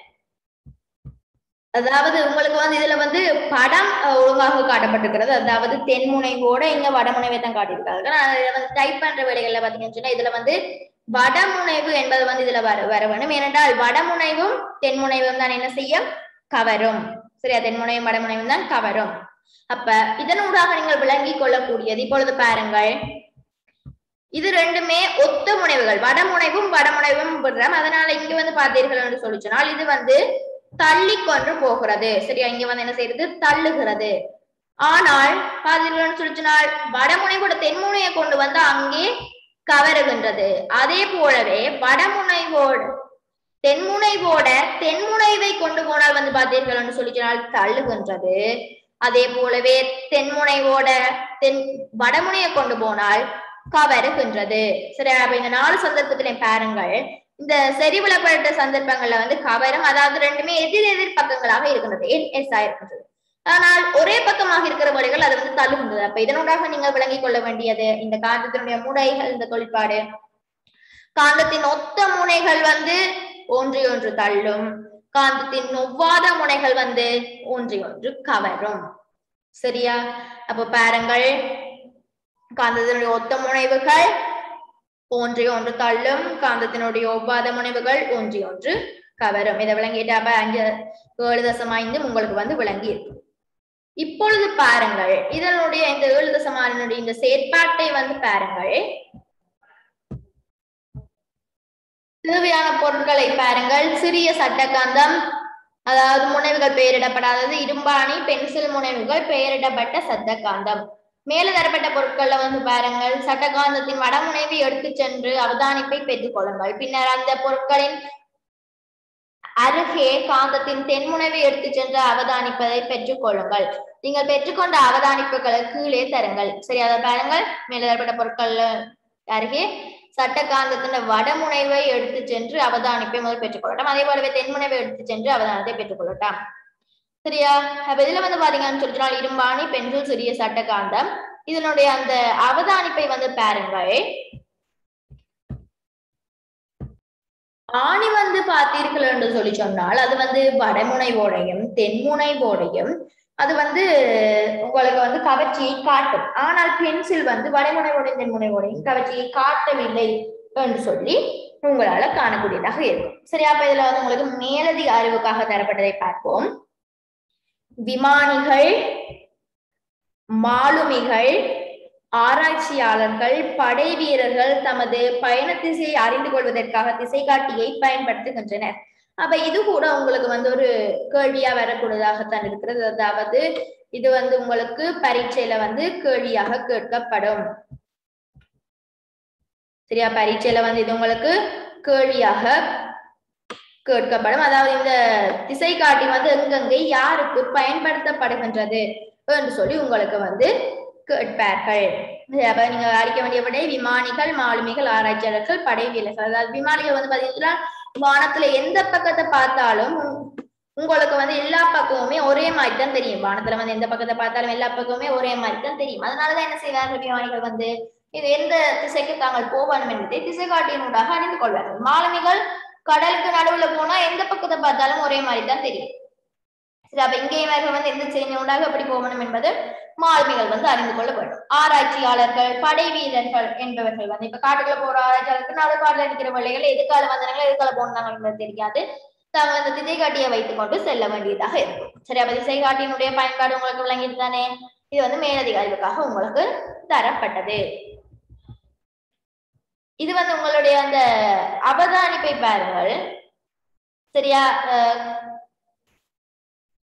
அதாவது உங்களுக்கு வந்து இதுல வந்து படம் ஒழுங்காக காட்டப்பட்டிருக்கிறது. அதாவது தென்முனைவோட இங்க வடமுனைவை தான் காட்டியிருக்காங்க. நான் இதை வந்து டைப் பண்ற வேலைகள்ல பாத்தீங்கன்னு சொன்னா இதுல வந்து வடமுனைவு என்பது வந்து இதுல வர வர வேணும். ஏனென்றால் வடமுனைவும் தென்முனைவும் தான் என்ன செய்யும்? கவரும். சரியா? தென்முனைவும் வடமுனைவும் தான் கவரும். அப்ப இதனூடாக நீங்கள் விளங்கி கொள்ளக்கூடியது இப்பொழுது பாருங்கள், இது ரெண்டுமே ஒத்த முனைவுகள், வடமுனைவும் வடமுனைவும் விடுறோம். அதனால இங்க வந்து பார்த்தீர்கள் என்று சொல்லி சொன்னால் இது வந்து தள்ளி கொண்டு போகிறது. சரியா? இங்க வந்து என்ன செய்யறது? தள்ளுகிறது. ஆனால் பார்த்தீர்கள் சொல்லி சொன்னால் வடமுனைவோட தென்முனையை கொண்டு வந்து அங்கே கவருகின்றது. அதே போலவே வடமுனைவோடு தென்முனைவோட தென்முனைவை கொண்டு போனால் வந்து பார்த்தீர்கள் என்று சொல்லி சொன்னால் தள்ளுகின்றது. அதே போலவே தென்முனைவோட தென் வடமுனையை கொண்டு போனால் கவருகின்றது. சரியா? அப்ப இந்த நாலு சந்தர்ப்பத்திலே பாருங்கள், இந்த செறிவுளப்பட்ட சந்தர்ப்பங்கள்ல வந்து கவரும், அதாவது ரெண்டுமே எதிர் எதிர் பக்கங்களாக இருக்கின்றது, என் எஸ் ஆயிருக்கின்றது. ஆனால் ஒரே பக்கமாக இருக்கிற வழிகள் அது வந்து தள்ளுகின்றது. அப்ப இதனூடாக நீங்கள் விளங்கிக் கொள்ள வேண்டியது, இந்த காந்தத்தினுடைய முனைகள், இந்த தொழிற்பாடு, காந்தத்தின் ஒத்த முனைகள் வந்து ஒன்று ஒன்று தள்ளும், காந்தத்தின் ஒவ்வாத முனைகள் வந்து ஒன்று ஒன்று கவரும். சரியா? அப்ப பாருங்கள், காந்தத்தினுடைய ஒத்த முனைவுகள் ஒன்றை ஒன்று தள்ளும், காந்தத்தினுடைய ஒவ்வாத முனைவுகள் ஒன்று ஒன்று கவரும். இதை விளங்கிட்டா அப்ப அஞ்சு ஏழு தசம் ஐந்து உங்களுக்கு வந்து விளங்கி இருக்கும். இப்பொழுது பாருங்கள், இதனுடைய இந்த ஏழு தசம் ஆறினுடைய இந்த செயற்பாட்டை வந்து பாருங்கள். தேவையான பொருட்களை பாருங்கள். சிறிய சட்டகாந்தம், அதாவது முனைவுகள் பெயரிடப்படாதது, இரும்பாணி, பென்சில் முனைவுகள், பெயரிடப்பட்ட சட்டகாந்தம். மேல தரப்பட்ட பொருட்கள்ல வந்து பாருங்கள், சட்டகாந்தத்தின் வடமுனைவை எடுத்து சென்று அவதானிப்பை பெற்றுக் கொள்ளுங்கள். பின்னர் அந்த பொருட்களின் அருகே காந்தத்தின் தென்முனைவை எடுத்து சென்று அவதானிப்பதை பெற்றுக் கொள்ளுங்கள். நீங்கள் பெற்றுக்கொண்ட அவதானிப்புகளை கீழே தருங்கள். சரி, அதை பாருங்கள். மேல தரப்பட்ட பொருட்கள் அருகே சட்டகாந்தத்தின் வடமுனைவை எடுத்து சென்று அவதானிப்பை முதல் பெற்றுக் கொள்ளட்டும். அதே போலவே தென்முனைவை எடுத்து சென்று அவதானத்தை பெற்றுக் கொள்ளட்டும். சரியா? அப்ப இதுல வந்து பாத்தீங்கன்னு சொல்லிட்டு இரும்பாணி, பென்சில், சிறிய சட்டகாந்தம், இதனுடைய அந்த அவதானிப்பை வந்து பாருங்கள். ஆணி வந்து பார்த்தீர்கள் என்று சொல்லி சொன்னால் அது வந்து வடமுனைவோடையும் தென்முனைவோடையும் அது வந்து உங்களுக்கு வந்து கவர்ச்சியை காட்டும். ஆனால் பென்சில் வந்து வடமுனைவோடையும் தென்முனைவோடையும் கவர்ச்சியை காட்டவில்லை என்று சொல்லி உங்களால காணக்கூடியதாக இருக்கும். சரி, அப்ப இதுல வந்து உங்களுக்கு மேலதிக அறிவுக்காக தரப்பட்டதை பார்ப்போம். விமானிகள், மாலுமிகள், ஆராய்ச்சியாளர்கள், படை வீரர்கள் தமது பயண திசையை அறிந்து கொள்வதற்காக திசை காட்டியை பயன்படுத்துகின்றனர். அப்ப இது கூட உங்களுக்கு வந்து ஒரு கேள்வியா வரக்கூடியதாகத்தான் இருக்கிறது. அதாவது இது வந்து உங்களுக்கு பரீட்சையில வந்து கேள்வியாக கேட்கப்படும். சரியா? பரீட்சையில வந்து இது உங்களுக்கு கேள்வியாக கேட்கப்படும். அதாவது இந்த திசை காட்டி வந்து எங்கெங்கே யாருக்கு பயன்படுத்தப்படுகின்றது என்று சொல்லி உங்களுக்கு வந்து கேட்பார்கள். அப்ப நீங்க அறிக்க வேண்டிய விடை விமானிகள், மாலுமிகள், ஆராய்ச்சியாளர்கள், படை வீரர்கள். அதாவது விமானிகள் வந்து பாத்தீங்கன்னா வானத்துல எந்த பக்கத்தை பார்த்தாலும் உங்களுக்கு வந்து எல்லா பக்கமுமே ஒரே மாதிரி தான் தெரியும். வானத்துல வந்து எந்த பக்கத்தை பார்த்தாலும் எல்லா பக்கமுமே ஒரே மாதிரி தான் தெரியும். அதனாலதான் என்ன செய்வார்கள் விமானிகள் வந்து இது எந்த திசைக்கு தாங்கள் போகணும் என்பதை திசை காட்டியினூடாக அறிந்து கொள்வார்கள். மாலுமிகள் கடலுக்கு நடுவுல போனா எந்த பக்கத்தை பார்த்தாலும் ஒரே மாதிரி தான் தெரியும். சரி, அப்ப இங்கே வந்து எந்த திசையினூடாக எப்படி போகணும் என்பது மாலுமிகள் வந்து அறிந்து கொள்ள வேண்டும். ஆராய்ச்சியாளர்கள், படை வீரர்கள் என்பவர்கள் வந்து இப்ப காட்டுக்குள்ள போற ஆராய்ச்சியாளர்கள் நடுக்காட்டுல இருக்கிற வேலைகள் எதுக்கால வந்தாங்களோ எதுக்கால போனாங்க என்பது தெரியாது. தாங்கள் அந்த திசை காட்டியை வைத்துக் கொண்டு செல்ல வேண்டியதாக இருக்கும். சரி, அப்ப திசை காட்டியினுடைய பயன்பாடு உங்களுக்கு விளங்கிட்டு தானே? இது வந்து மேலதிக அறிவுக்காக உங்களுக்கு தரப்பட்டது. இது வந்து உங்களுடைய அந்த அவதானிப்பை பாருங்கள். சரியா?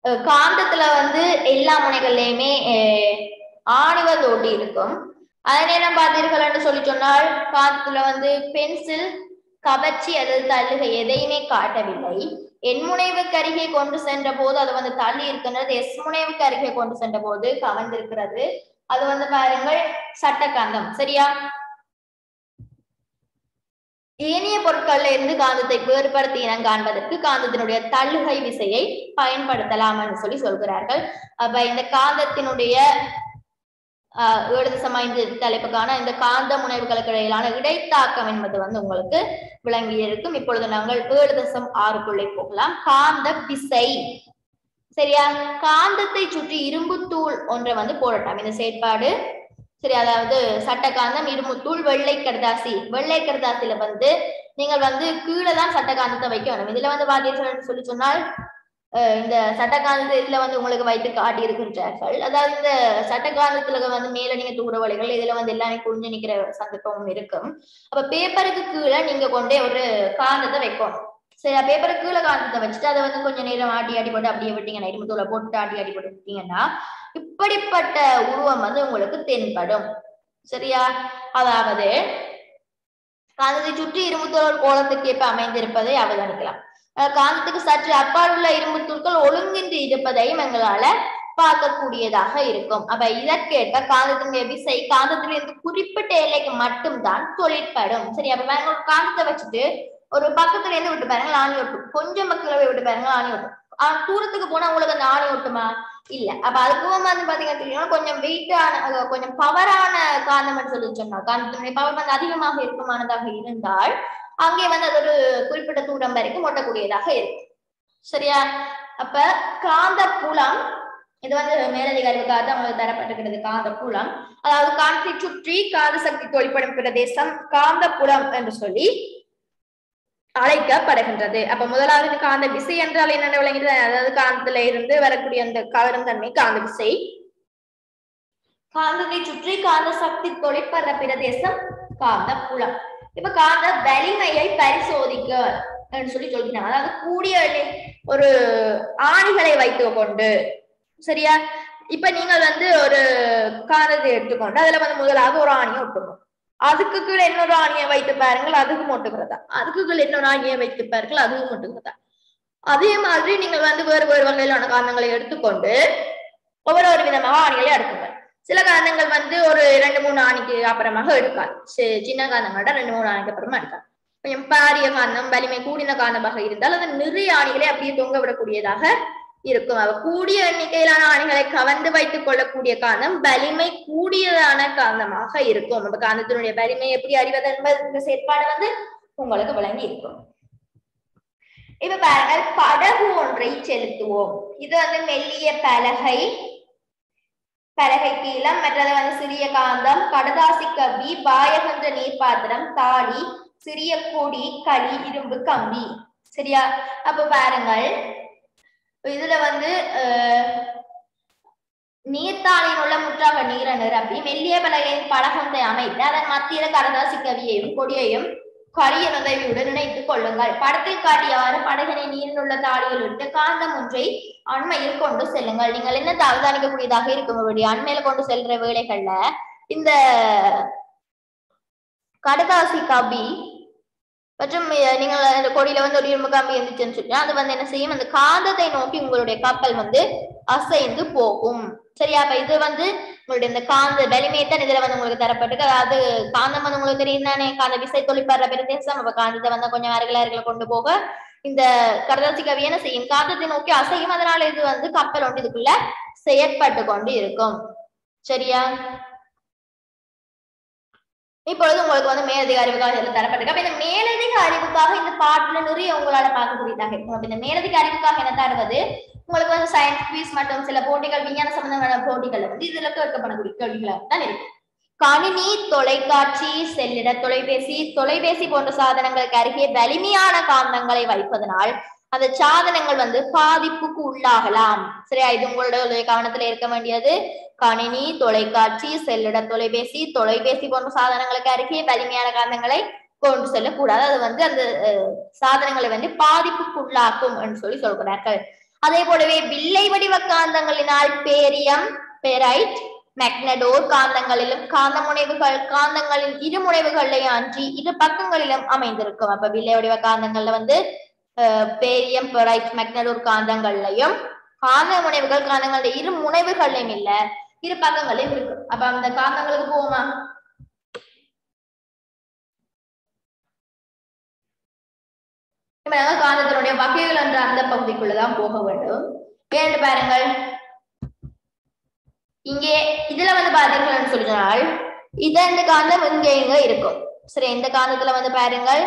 காந்தத்துல வந்து எல்லா முனைகள்லயுமே ஆணிவல் ஓட்டி இருக்கும். அதே நேரம் பார்த்தீர்கள் என்று சொல்லி சொன்னால் காந்தத்துல வந்து பென்சில் கவர்ச்சி அல்லது தள்ளுகை எதையுமே காட்டவில்லை. என் முனைவுக்கு அருகே கொண்டு சென்ற போது அது வந்து தள்ளி இருக்கின்றது, எஸ் முனைவுக்கு அருகே கொண்டு சென்ற போது கவர்ந்திருக்கிறது. அது வந்து பாருங்கள் சட்டகாந்தம். சரியா? ஏனைய பொருட்கள்ல இருந்து காந்தத்தை வேறுபடுத்தி இனம் காண்பதற்கு காந்தத்தினுடைய தள்ளுகை விசையை பயன்படுத்தலாம் என்று சொல்லி சொல்கிறார்கள். அப்ப இந்த காந்தத்தினுடைய ஆஹ் ஏழு தசம் ஐந்து தலைப்புக்கான இந்த காந்த முனைவுகளுக்கு இடையிலான இடைத்தாக்கம் என்பது வந்து உங்களுக்கு விளங்கி இருக்கும். இப்பொழுது நாங்கள் ஏழு தசம் ஆறுக்குள்ளே போகலாம். காந்த விசை. சரியா? காந்தத்தை சுற்றி இரும்பு தூள் ஒன்றை வந்து போடலாம். இந்த செயற்பாடு சரி, அதாவது சட்டகாந்தம், இரும்புத்தூள், வெள்ளை கடதாசி. வெள்ளை கடதாசியில வந்து நீங்கள் வந்து கீழே தான் சட்டகாந்தத்தை வைக்க வேணும். இதுல வந்து பாத்தீங்கன்னு சொல்லி சொன்னால் இந்த சட்டகாந்தத்தை இதுல வந்து உங்களுக்கு வைத்து காட்டி இருக்கின்றார்கள். அதாவது இந்த சட்டகாந்தத்துல வந்து மேல நீங்க தூர வழிகள் இதுல வந்து எல்லாமே புரிஞ்சு நிக்கிற சந்தர்ப்பமும் இருக்கும். அப்ப பேப்பருக்கு கீழே நீங்க கொண்டே ஒரு காந்தத்தை வைக்கணும். சரி, பேப்பருக்கு கீழே காந்தத்தை வச்சுட்டு அதை வந்து கொஞ்சம் நேரம் ஆட்டி ஆட்டி போட்டு அப்படியே விட்டீங்கன்னா, இரும்புத்தூளை போட்டு ஆட்டி ஆட்டி போட்டு விட்டீங்கன்னா இப்படிப்பட்ட உருவம் வந்து உங்களுக்கு தென்படும். சரியா? அதாவது காந்தத்தை சுற்றி இரும்புத்தூள் கோலத்துக்கு ஏற்ப அமைந்திருப்பதை அவதானிக்கலாம். காந்தத்துக்கு சற்று அப்பால் உள்ள இரும்புத்தூள்கள் ஒழுங்கின்றி இருப்பதையும் எங்களால பார்க்கக்கூடியதாக இருக்கும். அப்ப இதற்கேற்ப காந்தத்தினுடைய விசை காந்தத்திலிருந்து குறிப்பிட்ட எல்லைக்கு மட்டும்தான் தொழிற்படும். சரி, அப்ப ஒரு காந்தத்தை வச்சுட்டு ஒரு பக்கத்துல இருந்து விட்டு பாருங்க ஆணி ஒட்டும், கொஞ்சம் பக்கத்துல விட்டு பாருங்க ஆணி ஒட்டும். ஆஹ் தூரத்துக்கு போனா உங்களுக்கு அந்த ஆணி ஒட்டுமா? இல்ல. அப்ப அதுக்கும் வந்து பாத்தீங்கன்னா கொஞ்சம் வெயிட்டான கொஞ்சம் பவரான காந்தம் சொல்லி சொன்னா காந்தத்தினுடைய பவர் வந்து அதிகமாக இருக்குமானதாக இருந்தால் அங்கே வந்து அது ஒரு குறிப்பிட்ட தூரம் வரைக்கும் ஒட்டக்கூடியதாக இருக்கும். சரியா? அப்ப காந்த புலம் இது வந்து மேலதிக அறிவுக்காக அவங்களுக்கு தரப்பட்டிருக்கிறது. காந்த புலம் அதாவது காந்தத்தை சுற்றி காந்த சக்தி தொழிற்படும் பிரதேசம் காந்த புலம் என்று சொல்லி அழைக்கப்படுகின்றது. அப்ப முதலாவது காந்த விசை என்றால் என்னென்ன விளங்குகிறது? அதாவது காந்தத்துல இருந்து வரக்கூடிய அந்த கவரும் தன்மை காந்த விசை. காந்தத்தை சுற்றி காந்த சக்தி தொழிற்படுற பிரதேசம் காந்த புலம். இப்ப காந்த வலிமையை பரிசோதிக்க சொல்லி சொல்கிறாங்க. அதாவது கூடிய ஒரு ஆணிகளை வைத்து கொண்டு, சரியா? இப்ப நீங்கள் வந்து ஒரு காந்தத்தை எடுத்துக்கொண்டு அதுல வந்து முதலாக ஒரு ஆணியை ஒட்டணும். அதுக்கு கீழே இன்னொரு ஆணியை வைத்து பாருங்கள், அதுக்கும் ஒட்டுகிறதா. அதுக்கு கீழே இன்னொரு ஆணியை வைத்து பாருங்கள், அதுவும் ஒட்டுகிறதா. அதே மாதிரி நீங்கள் வந்து வேறு வேறு வகையிலான காந்தங்களை எடுத்துக்கொண்டு ஒவ்வொரு ஒரு விதமாக ஆணிகளை எடுக்குங்கள். சில காந்தங்கள் வந்து ஒரு ரெண்டு மூணு ஆணிக்கு அப்புறமாக எடுக்காது. சின்ன காந்தங்கள்ட ரெண்டு மூணு ஆணிக்கு அப்புறமா எடுக்காது. கொஞ்சம் பாரிய காந்தம் வலிமை கூடின காந்தமாக இருந்தால் அது நிறைய ஆணிகளை அப்படியே தொங்க விடக்கூடியதாக இருக்கும். அவ கூடிய எண்ணிக்கையிலான ஆணிகளை கவர்ந்து வைத்துக் கொள்ளக்கூடிய காந்தம் வலிமை கூடியதான காந்தமாக இருக்கும். நம்ம காந்தத்தினுடைய வலிமை எப்படி அறிவது என்பது இந்த செயற்பாடு வந்து உங்களுக்கு விளங்கி இருக்கும். இப்ப பாருங்கள், படகு ஒன்றை செலுத்துவோம். இது வந்து மெல்லிய பலகை, பலகைக்கு இளம், மற்றது வந்து சிறிய காந்தம், கடதாசி கம்பி, பாயகன்ற நீர் பாத்திரம், தாலி, சிறிய கொடி, களி, இரும்பு கம்பி. சரியா? அப்ப பாருங்கள், இதுல வந்து அஹ் நீர்த்தாளின் உள்ள முற்றாக நீரை நிரப்பி மெல்லிய பலகையின் படகத்தை அமைத்து அதன் மத்தியில கடதாசி கவியையும் கொடியையும் கரிய உதவியுடன் இணைத்துக் கொள்ளுங்கள். படத்தில் காட்டியவாறு படகினை நீரில் உள்ள தாளியில் விட்டு காந்தம் ஒன்றை அண்மையில் கொண்டு செல்லுங்கள். நீங்கள் என்ன அவதானிக்கக்கூடியதாக இருக்கும், அண்மையில கொண்டு செல்ற வேளைகள்ல இந்த கடதாசி கபி மற்றும் நீங்கள் அந்த கொடியில வந்து ஒரு இரும்பு கம்பி இருந்துச்சுன்னு சொல்லி அது வந்து என்ன செய்யும், அந்த காந்தத்தை நோக்கி உங்களுடைய கப்பல் வந்து அசைந்து போகும். சரியா? அப்ப இது வந்து உங்களுடைய இந்த காந்த வலிமையத்தான் இதுல வந்து உங்களுக்கு தரப்பட்டிருக்கு. அதாவது காந்தம் வந்து உங்களுக்கு தெரியும் தானே, காந்த விசை தொழிற்படுற பிரதேசம். அப்ப காந்தத்தை வந்து கொஞ்சம் அருகில அருகில கொண்டு போக இந்த கடதாசி கவி என்ன செய்யும், காந்தத்தை நோக்கி அசையும். அதனால இது வந்து கப்பல் ஒன்று இதுக்குள்ள செயற்பட்டு கொண்டு இருக்கும். சரியா? இப்பொழுது உங்களுக்கு வந்து மேலதிக அறிவுக்காக இதில் தரப்பட்டிருக்கு. அப்ப இந்த மேலதிக அறிவுக்காக இந்த பாட்டுல நிறைய உங்களால பார்க்கக்கூடியதாக இருக்கும். அப்ப இந்த மேலதிக அறிவுக்காக என்ன தருவது, உங்களுக்கு வந்து சயின்ஸ் குவிஸ் மற்றும் சில போட்டிகள், விஞ்ஞான சம்பந்தமான போட்டிகள் வந்து இதுல கேட்கப்படக்கூடிய கேள்விகளாக தான் இருக்கு. கணினி, தொலைக்காட்சி, செல்லிட தொலைபேசி, தொலைபேசி போன்ற சாதனங்களுக்கு அருகே வலிமையான காந்தங்களை வைப்பதனால் அந்த சாதனங்கள் வந்து பாதிப்புக்கு உள்ளாகலாம். சரியா? இது உங்களுடைய கவனத்துல இருக்க வேண்டியது. கணினி, தொலைக்காட்சி, செல்லிட தொலைபேசி, தொலைபேசி போன்ற சாதனங்களுக்கு அருகே வலிமையான காந்தங்களை கொண்டு செல்லக்கூடாது. அது வந்து அந்த சாதனங்களை வந்து பாதிப்புக்கு உள்ளாக்கும் என்று சொல்லி சொல்கிறார்கள். அதே போலவே வில்லை வடிவ காந்தங்களினால் பேரியம், பெரைட், மேக்னடோர் காந்தங்களிலும் காந்த முனைவுகள் காந்தங்களின் இரு முனைவுகளையும் அன்றி இரு பக்கங்களிலும் அமைந்திருக்கும். அப்ப வில்லை வடிவ காந்தங்கள்ல வந்து பேரியம், பெரைட், மேக்னடோர் காந்தங்கள்லையும் காந்த முனைவுகள் காந்தங்களுடைய இரு முனைவுகள்லையும் இல்ல இரு பக்கங்களையும் இருக்கு. அப்ப அந்த காந்தங்களுக்கு போவோமா? காந்தத்தினுடைய வகைகள் என்ற அந்த பகுதிக்குள்ளதான் போக வேண்டும். ஏன்னு பாருங்கள், இங்கே இதுல வந்து பாத்தீங்கன்னு சொல்லினால் இத இந்த காந்தம் இங்க இங்க இருக்கும். சரி, இந்த காந்தத்துல வந்து பாருங்கள்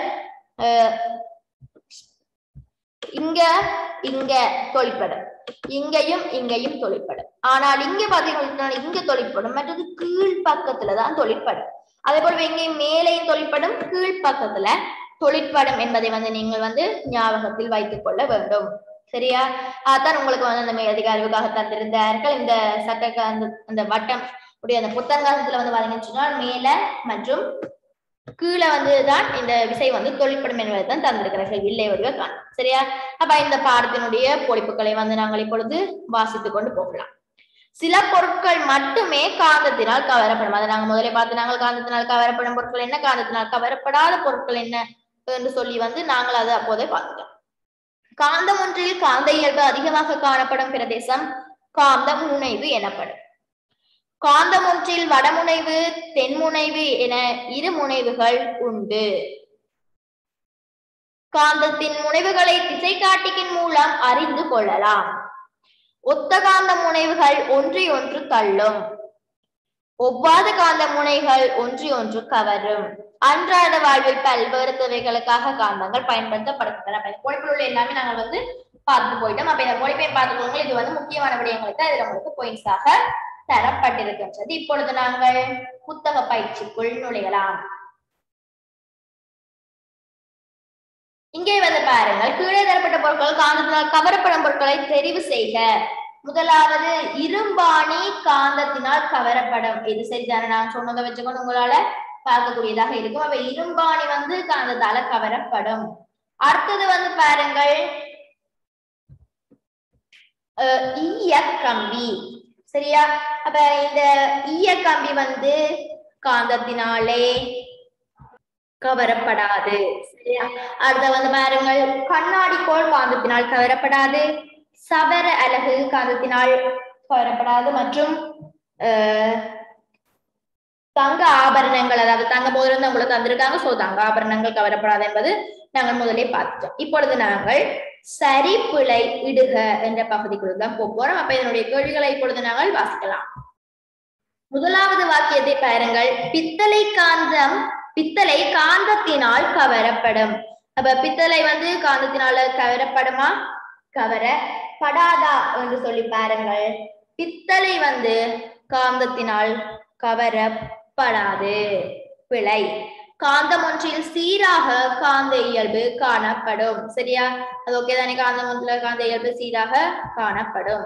இங்க இங்க தொழிற்படும், இங்கேயும் இங்கேயும் தொழிற்படும். ஆனால் இங்க பாத்தீங்கன்னா இங்க தொழிற்படும், மற்றது கீழ் பக்கத்துலதான் தொழிற்படும். அதே போல இங்கேயும் மேலையும் தொழிற்படும், கீழ் பக்கத்துல தொழிற்படும் என்பதை வந்து நீங்கள் வந்து ஞாபகத்தில் வைத்துக் கொள்ள வேண்டும். சரியா? அதான் உங்களுக்கு வந்து அந்த மேலதிக அறிவுக்காக தந்திருந்தார்கள். இந்த சட்ட அந்த வட்டம் உடைய அந்த புத்தகத்துல வந்து பாத்தீங்கன்னு சொன்னால் மேல மற்றும் கீழே வந்துதான் இந்த விசை வந்து தொழிற்படும் என்பதை தான் தந்திருக்கிறார்கள் வில்லை வடிவ காந்தம். சரியா? அப்ப இந்த பாடத்தினுடைய பொழிப்புகளை வந்து நாங்கள் இப்பொழுது வாசித்துக் கொண்டு போகலாம். சில பொருட்கள் மட்டுமே காந்தத்தினால் கவரப்படும். அதை நாங்கள் முதலே பார்த்து நாங்கள் காந்தத்தினால் கவரப்படும் பொருட்கள் என்ன, காந்தத்தினால் கவரப்படாத பொருட்கள் என்ன என்று சொல்லி வந்து நாங்கள் அதை அப்போதே பார்த்துட்டோம். காந்தம் ஒன்றில் காந்த இயல்பு அதிகமாக காணப்படும் பிரதேசம் காந்த முனைவு எனப்படும். காந்தம் ஒன்றில் வடமுனைவு தென்முனைவு என இரு முனைவுகள் உண்டு. காந்தத்தின் முனைவுகளை திசை காட்டியின் மூலம் அறிந்து கொள்ளலாம். ஒத்த காந்த முனைவுகள் ஒன்றி ஒன்று தள்ளும், ஒவ்வாத காந்த முனைகள் ஒன்றி ஒன்று கவரும். அன்றாட வாழ்வில் பல்வேறு தேவைகளுக்காக காந்தங்கள் பயன்படுத்தப்படுகின்றன. பொழிப்பில் உள்ள எல்லாமே நாங்கள் வந்து பார்த்து போயிட்டோம். அப்ப இந்த பொழிப்பை பார்த்துக்கோங்க. இது வந்து முக்கியமான விடயங்களுக்கு அதுல உங்களுக்கு பாயிண்ட்ஸாக தரப்பட்டிருக்கின்றது. இப்பொழுது நாங்கள் புத்தக பயிற்சிக்குள் நுழையலாம். இங்கே வந்து பாருங்கள், கீழே தரப்பட்ட பொருட்கள் காந்தத்தினால் கவரப்படும் பொருட்களை தெரிவு செய்க. முதலாவது இரும்பாணி காந்தத்தினால் கவரப்படும். இது சரிதானே? நான் சொன்னதை வச்சுக்கொண்டு உங்களால பார்க்கக்கூடியதாக இருக்கும். அப்ப இரும்பாணி வந்து காந்தத்தால கவரப்படும். அடுத்தது வந்து பாருங்கள் ஈயக்கம்பி. சரியா? அப்ப இந்த ஈயக்கம்பி வந்து காந்தத்தினாலே கவரப்படாது. சரியா? அடுத்த வந்து பாருங்கள் கண்ணாடி கோள் காந்தத்தினால் கவரப்படாது, சவர அலகு காந்தத்தினால் கவரப்படாது, மற்றும் அஹ் தங்க ஆபரணங்கள், அதாவது தங்க போதிலிருந்து உங்களுக்கு தந்திருக்காங்க, சோ தங்க ஆபரணங்கள் கவரப்படாது என்பது நாங்கள் முதலே பார்த்துட்டோம். இப்பொழுது நாங்கள் சரி பிழை இடுக என்ற பகுதிக்குள் தான் போறோம். அப்ப இதனுடைய கேள்விகளை இப்பொழுது நாங்கள் வாசிக்கலாம். முதலாவது வாக்கியத்தை பாருங்கள், பித்தளை காந்தம் பித்தளை காந்தத்தினால் கவரப்படும். அப்ப பித்தளை வந்து காந்தத்தினால கவரப்படுமா, கவரப்படாதா என்று சொல்லி பாருங்கள். பித்தளை வந்து காந்தத்தினால் கவரப்படாது. பிழை. காந்தம் ஒன்றில் சீராக காந்த இயல்பு காணப்படும். சரியா? அது ஓகே தானே? காந்தம் ஒன்றில் காந்த இயல்பு சீராக காணப்படும்.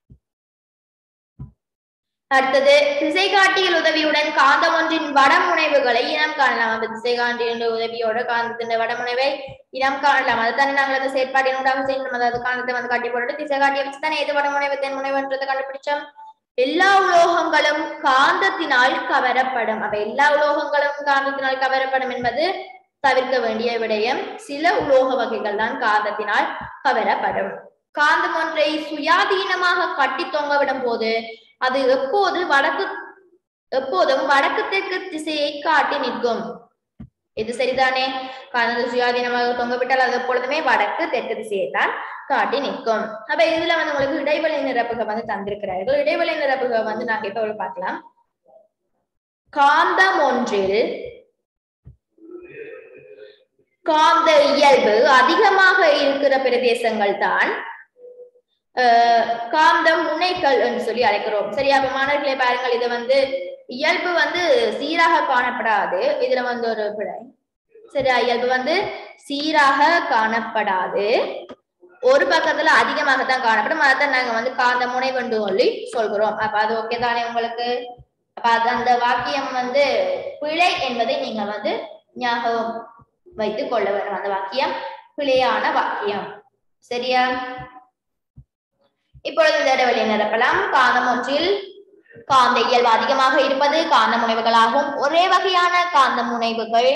அடுத்தது திசைகாட்டியில் உதவியுடன் காந்தம் ஒன்றின் வடமுனைவுகளை இனம் காணலாம். அந்த திசைகாட்டியின் உதவியோட காந்தத்தின் வடமுனைவை இனம் காணலாம். அதுதானே நாங்கள் அந்த செயற்பாட்டின் ஊடாக செய்யணும். அதாவது காந்தத்தை வந்து காட்டி போட்டு திசைகாட்டியை வச்சு தானே எது வடமுனைவு தென் முனைவுன்றதை கண்டுபிடிச்சோம். எல்லா உலோகங்களும் காந்தத்தினால் கவரப்படும். அப்ப எல்லா உலோகங்களும் காந்தத்தினால் கவரப்படும் என்பது தவிர்க்க வேண்டிய விடயம். சில உலோக வகைகள் தான் காந்தத்தினால் கவரப்படும். காந்தம் ஒன்றை சுயாதீனமாக கட்டி தொங்கவிடும் போது அது எப்போது வடக்கு எப்போதும் வடக்கு தெற்கு திசையை காட்டி நிற்கும். இது சரிதானே? காந்தத்தை சுயாதீனமாக தொங்கவிட்டால் அது எப்பொழுதுமே வடக்கு தெற்கு திசையை தான் காட்டி நிற்கும். அப்ப இதுல வந்து உங்களுக்கு இடைவெளி நிரப்புக வந்து தந்திருக்கிறார்கள். இடைவெளி நிரப்புக வந்து நாங்க இப்ப பார்க்கலாம். காந்தம் ஒன்றில் காந்த இயல்பு அதிகமாக இருக்கிற பிரதேசங்கள் தான் அஹ் காந்தம் முனைகள் என்று சொல்லி அழைக்கிறோம். சரியா? அப்ப மாணவர்களே பாருங்கள், இது வந்து இயல்பு வந்து சீராக காணப்படாது. இதுல வந்து ஒரு பிழை. சரியா? இயல்பு வந்து சீராக காணப்படாது, ஒரு பக்கத்துல அதிகமாகத்தான் காணப்படும். அதான் நாங்க வந்து காந்த முனை கொண்டு சொல்லி சொல்கிறோம். அப்ப அது ஓகே தானே உங்களுக்கு? அப்ப அது அந்த வாக்கியம் வந்து பிழை என்பதை நீங்க வந்து ஞாபகம் வைத்துக் கொள்ள வேண்டும். அந்த வாக்கியம் பிழையான வாக்கியம். சரியா? இப்பொழுது இந்த இடைவெளியை நிரப்பலாம். காந்தம் ஒன்றில் காந்த இயல்பு அதிகமாக இருப்பது காந்த முனைவுகளாகும். ஒரே வகையான காந்த முனைவுகள்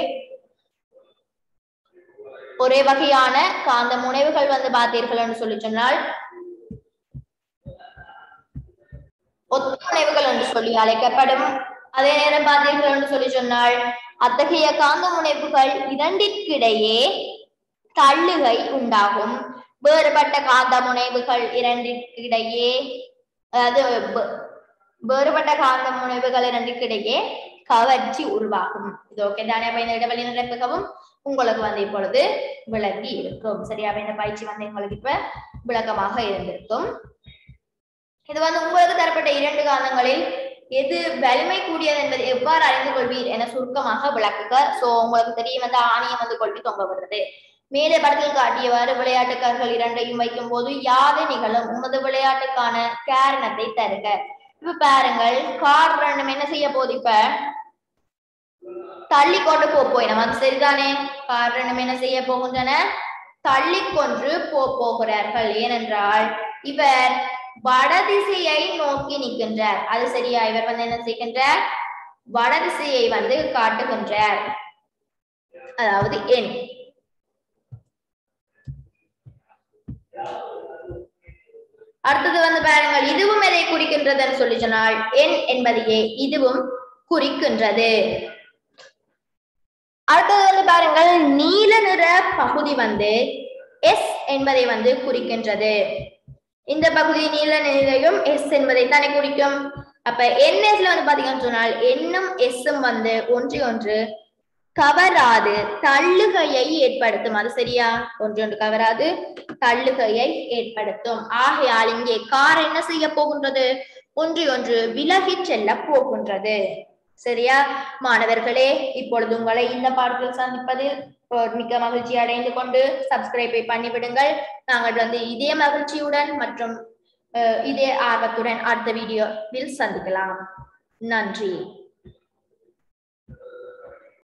ஒரே வகையான காந்த முனைவுகள் வந்து பார்த்தீர்கள் என்று சொல்லி சொன்னால் ஒத்த முனைவுகள் என்று சொல்லி அழைக்கப்படும். அதே நேரம் பார்த்தீர்கள் என்று சொல்லி சொன்னால் அத்தகைய காந்த முனைவுகள் இரண்டிற்கிடையே தள்ளுகை உண்டாகும். வேறுபட்ட காந்த முனைவுகள் இரண்டிற்கிடையே அதாவது வேறுபட்ட காந்த முனைவுகள் இரண்டிற்கிடையே கவர்ச்சி உருவாகும். இது ஓகே தானே? அப்ப இந்த இடைவெளி நிரப்புகவும் உங்களுக்கு வந்து இப்பொழுது விளங்கி இருக்கும். சரியா? இந்த பயிற்சி வந்து உங்களுக்கு இப்ப விளக்கமாக இருந்திருக்கும். இது வந்து உங்களுக்கு தரப்பட்ட இரண்டு காந்தங்களில் எது வலிமை கூடியது என்பதை எவ்வாறு அறிந்து கொள்வீர் என சுருக்கமாக விளக்குக. சோ உங்களுக்கு தெரியும் அந்த ஆணியம் வந்து கொண்டு தொங்க விடுறது. மேலே படத்தில் காட்டியவாறு விளையாட்டுக்காரர்கள் இரண்டையும் வைக்கும் போது யாது நிகழும்? உமது விளையாட்டுக்கான காரணத்தை தருக. இப்ப பாருங்கள், கார் ரெண்டும் என்ன செய்ய போகுது? இப்ப தள்ளி கொண்டு போய் நம்ம அது சரிதானே? கார் ரெண்டும் என்ன செய்ய போகின்றன? தள்ளி கொன்று போ போகிறார்கள். ஏனென்றால் இவர் வடதிசையை நோக்கி நிற்கின்றார். அது சரியா? இவர் வந்து என்ன செய்கின்றார்? வடதிசையை வந்து காட்டுகின்றார். அதாவது எண். அடுத்தது வந்து பாருங்கள், இதுவும் எதை குறிக்கின்றதுன்னு சொல்லி சொன்னால் எண் என்பதையே இதுவும் குறிக்கின்றது. அடுத்தது வந்து பாருங்கள், நீல நிற பகுதி வந்து எஸ் என்பதை வந்து குறிக்கின்றது. இந்த பகுதி நீல நிலையும் எஸ் என்பதை தானே குறிக்கும். அப்ப என்எஸ்ல வந்து பாத்தீங்கன்னு சொன்னால் என்னும் எஸ்ஸும் வந்து ஒன்று ஒன்று கவராது தள்ளுகையை ஏற்படுத்தும். அது சரியா? ஒன்று ஒன்று கவராது தள்ளுகையை ஏற்படுத்தும். ஆகையால் இங்கே கார் என்ன செய்ய போகின்றது? ஒன்று ஒன்று விலகி செல்ல போகின்றது. சரியா மாணவர்களே? இப்பொழுது உங்களை இந்த பாடத்தில் சந்திப்பதில் மிக்க மகிழ்ச்சி அடைந்து கொண்டு சப்ஸ்கிரைபை பண்ணிவிடுங்கள். நாங்கள் வந்து இதே மகிழ்ச்சியுடன் மற்றும் இதே ஆர்வத்துடன் அடுத்த வீடியோவில் சந்திக்கலாம். நன்றி.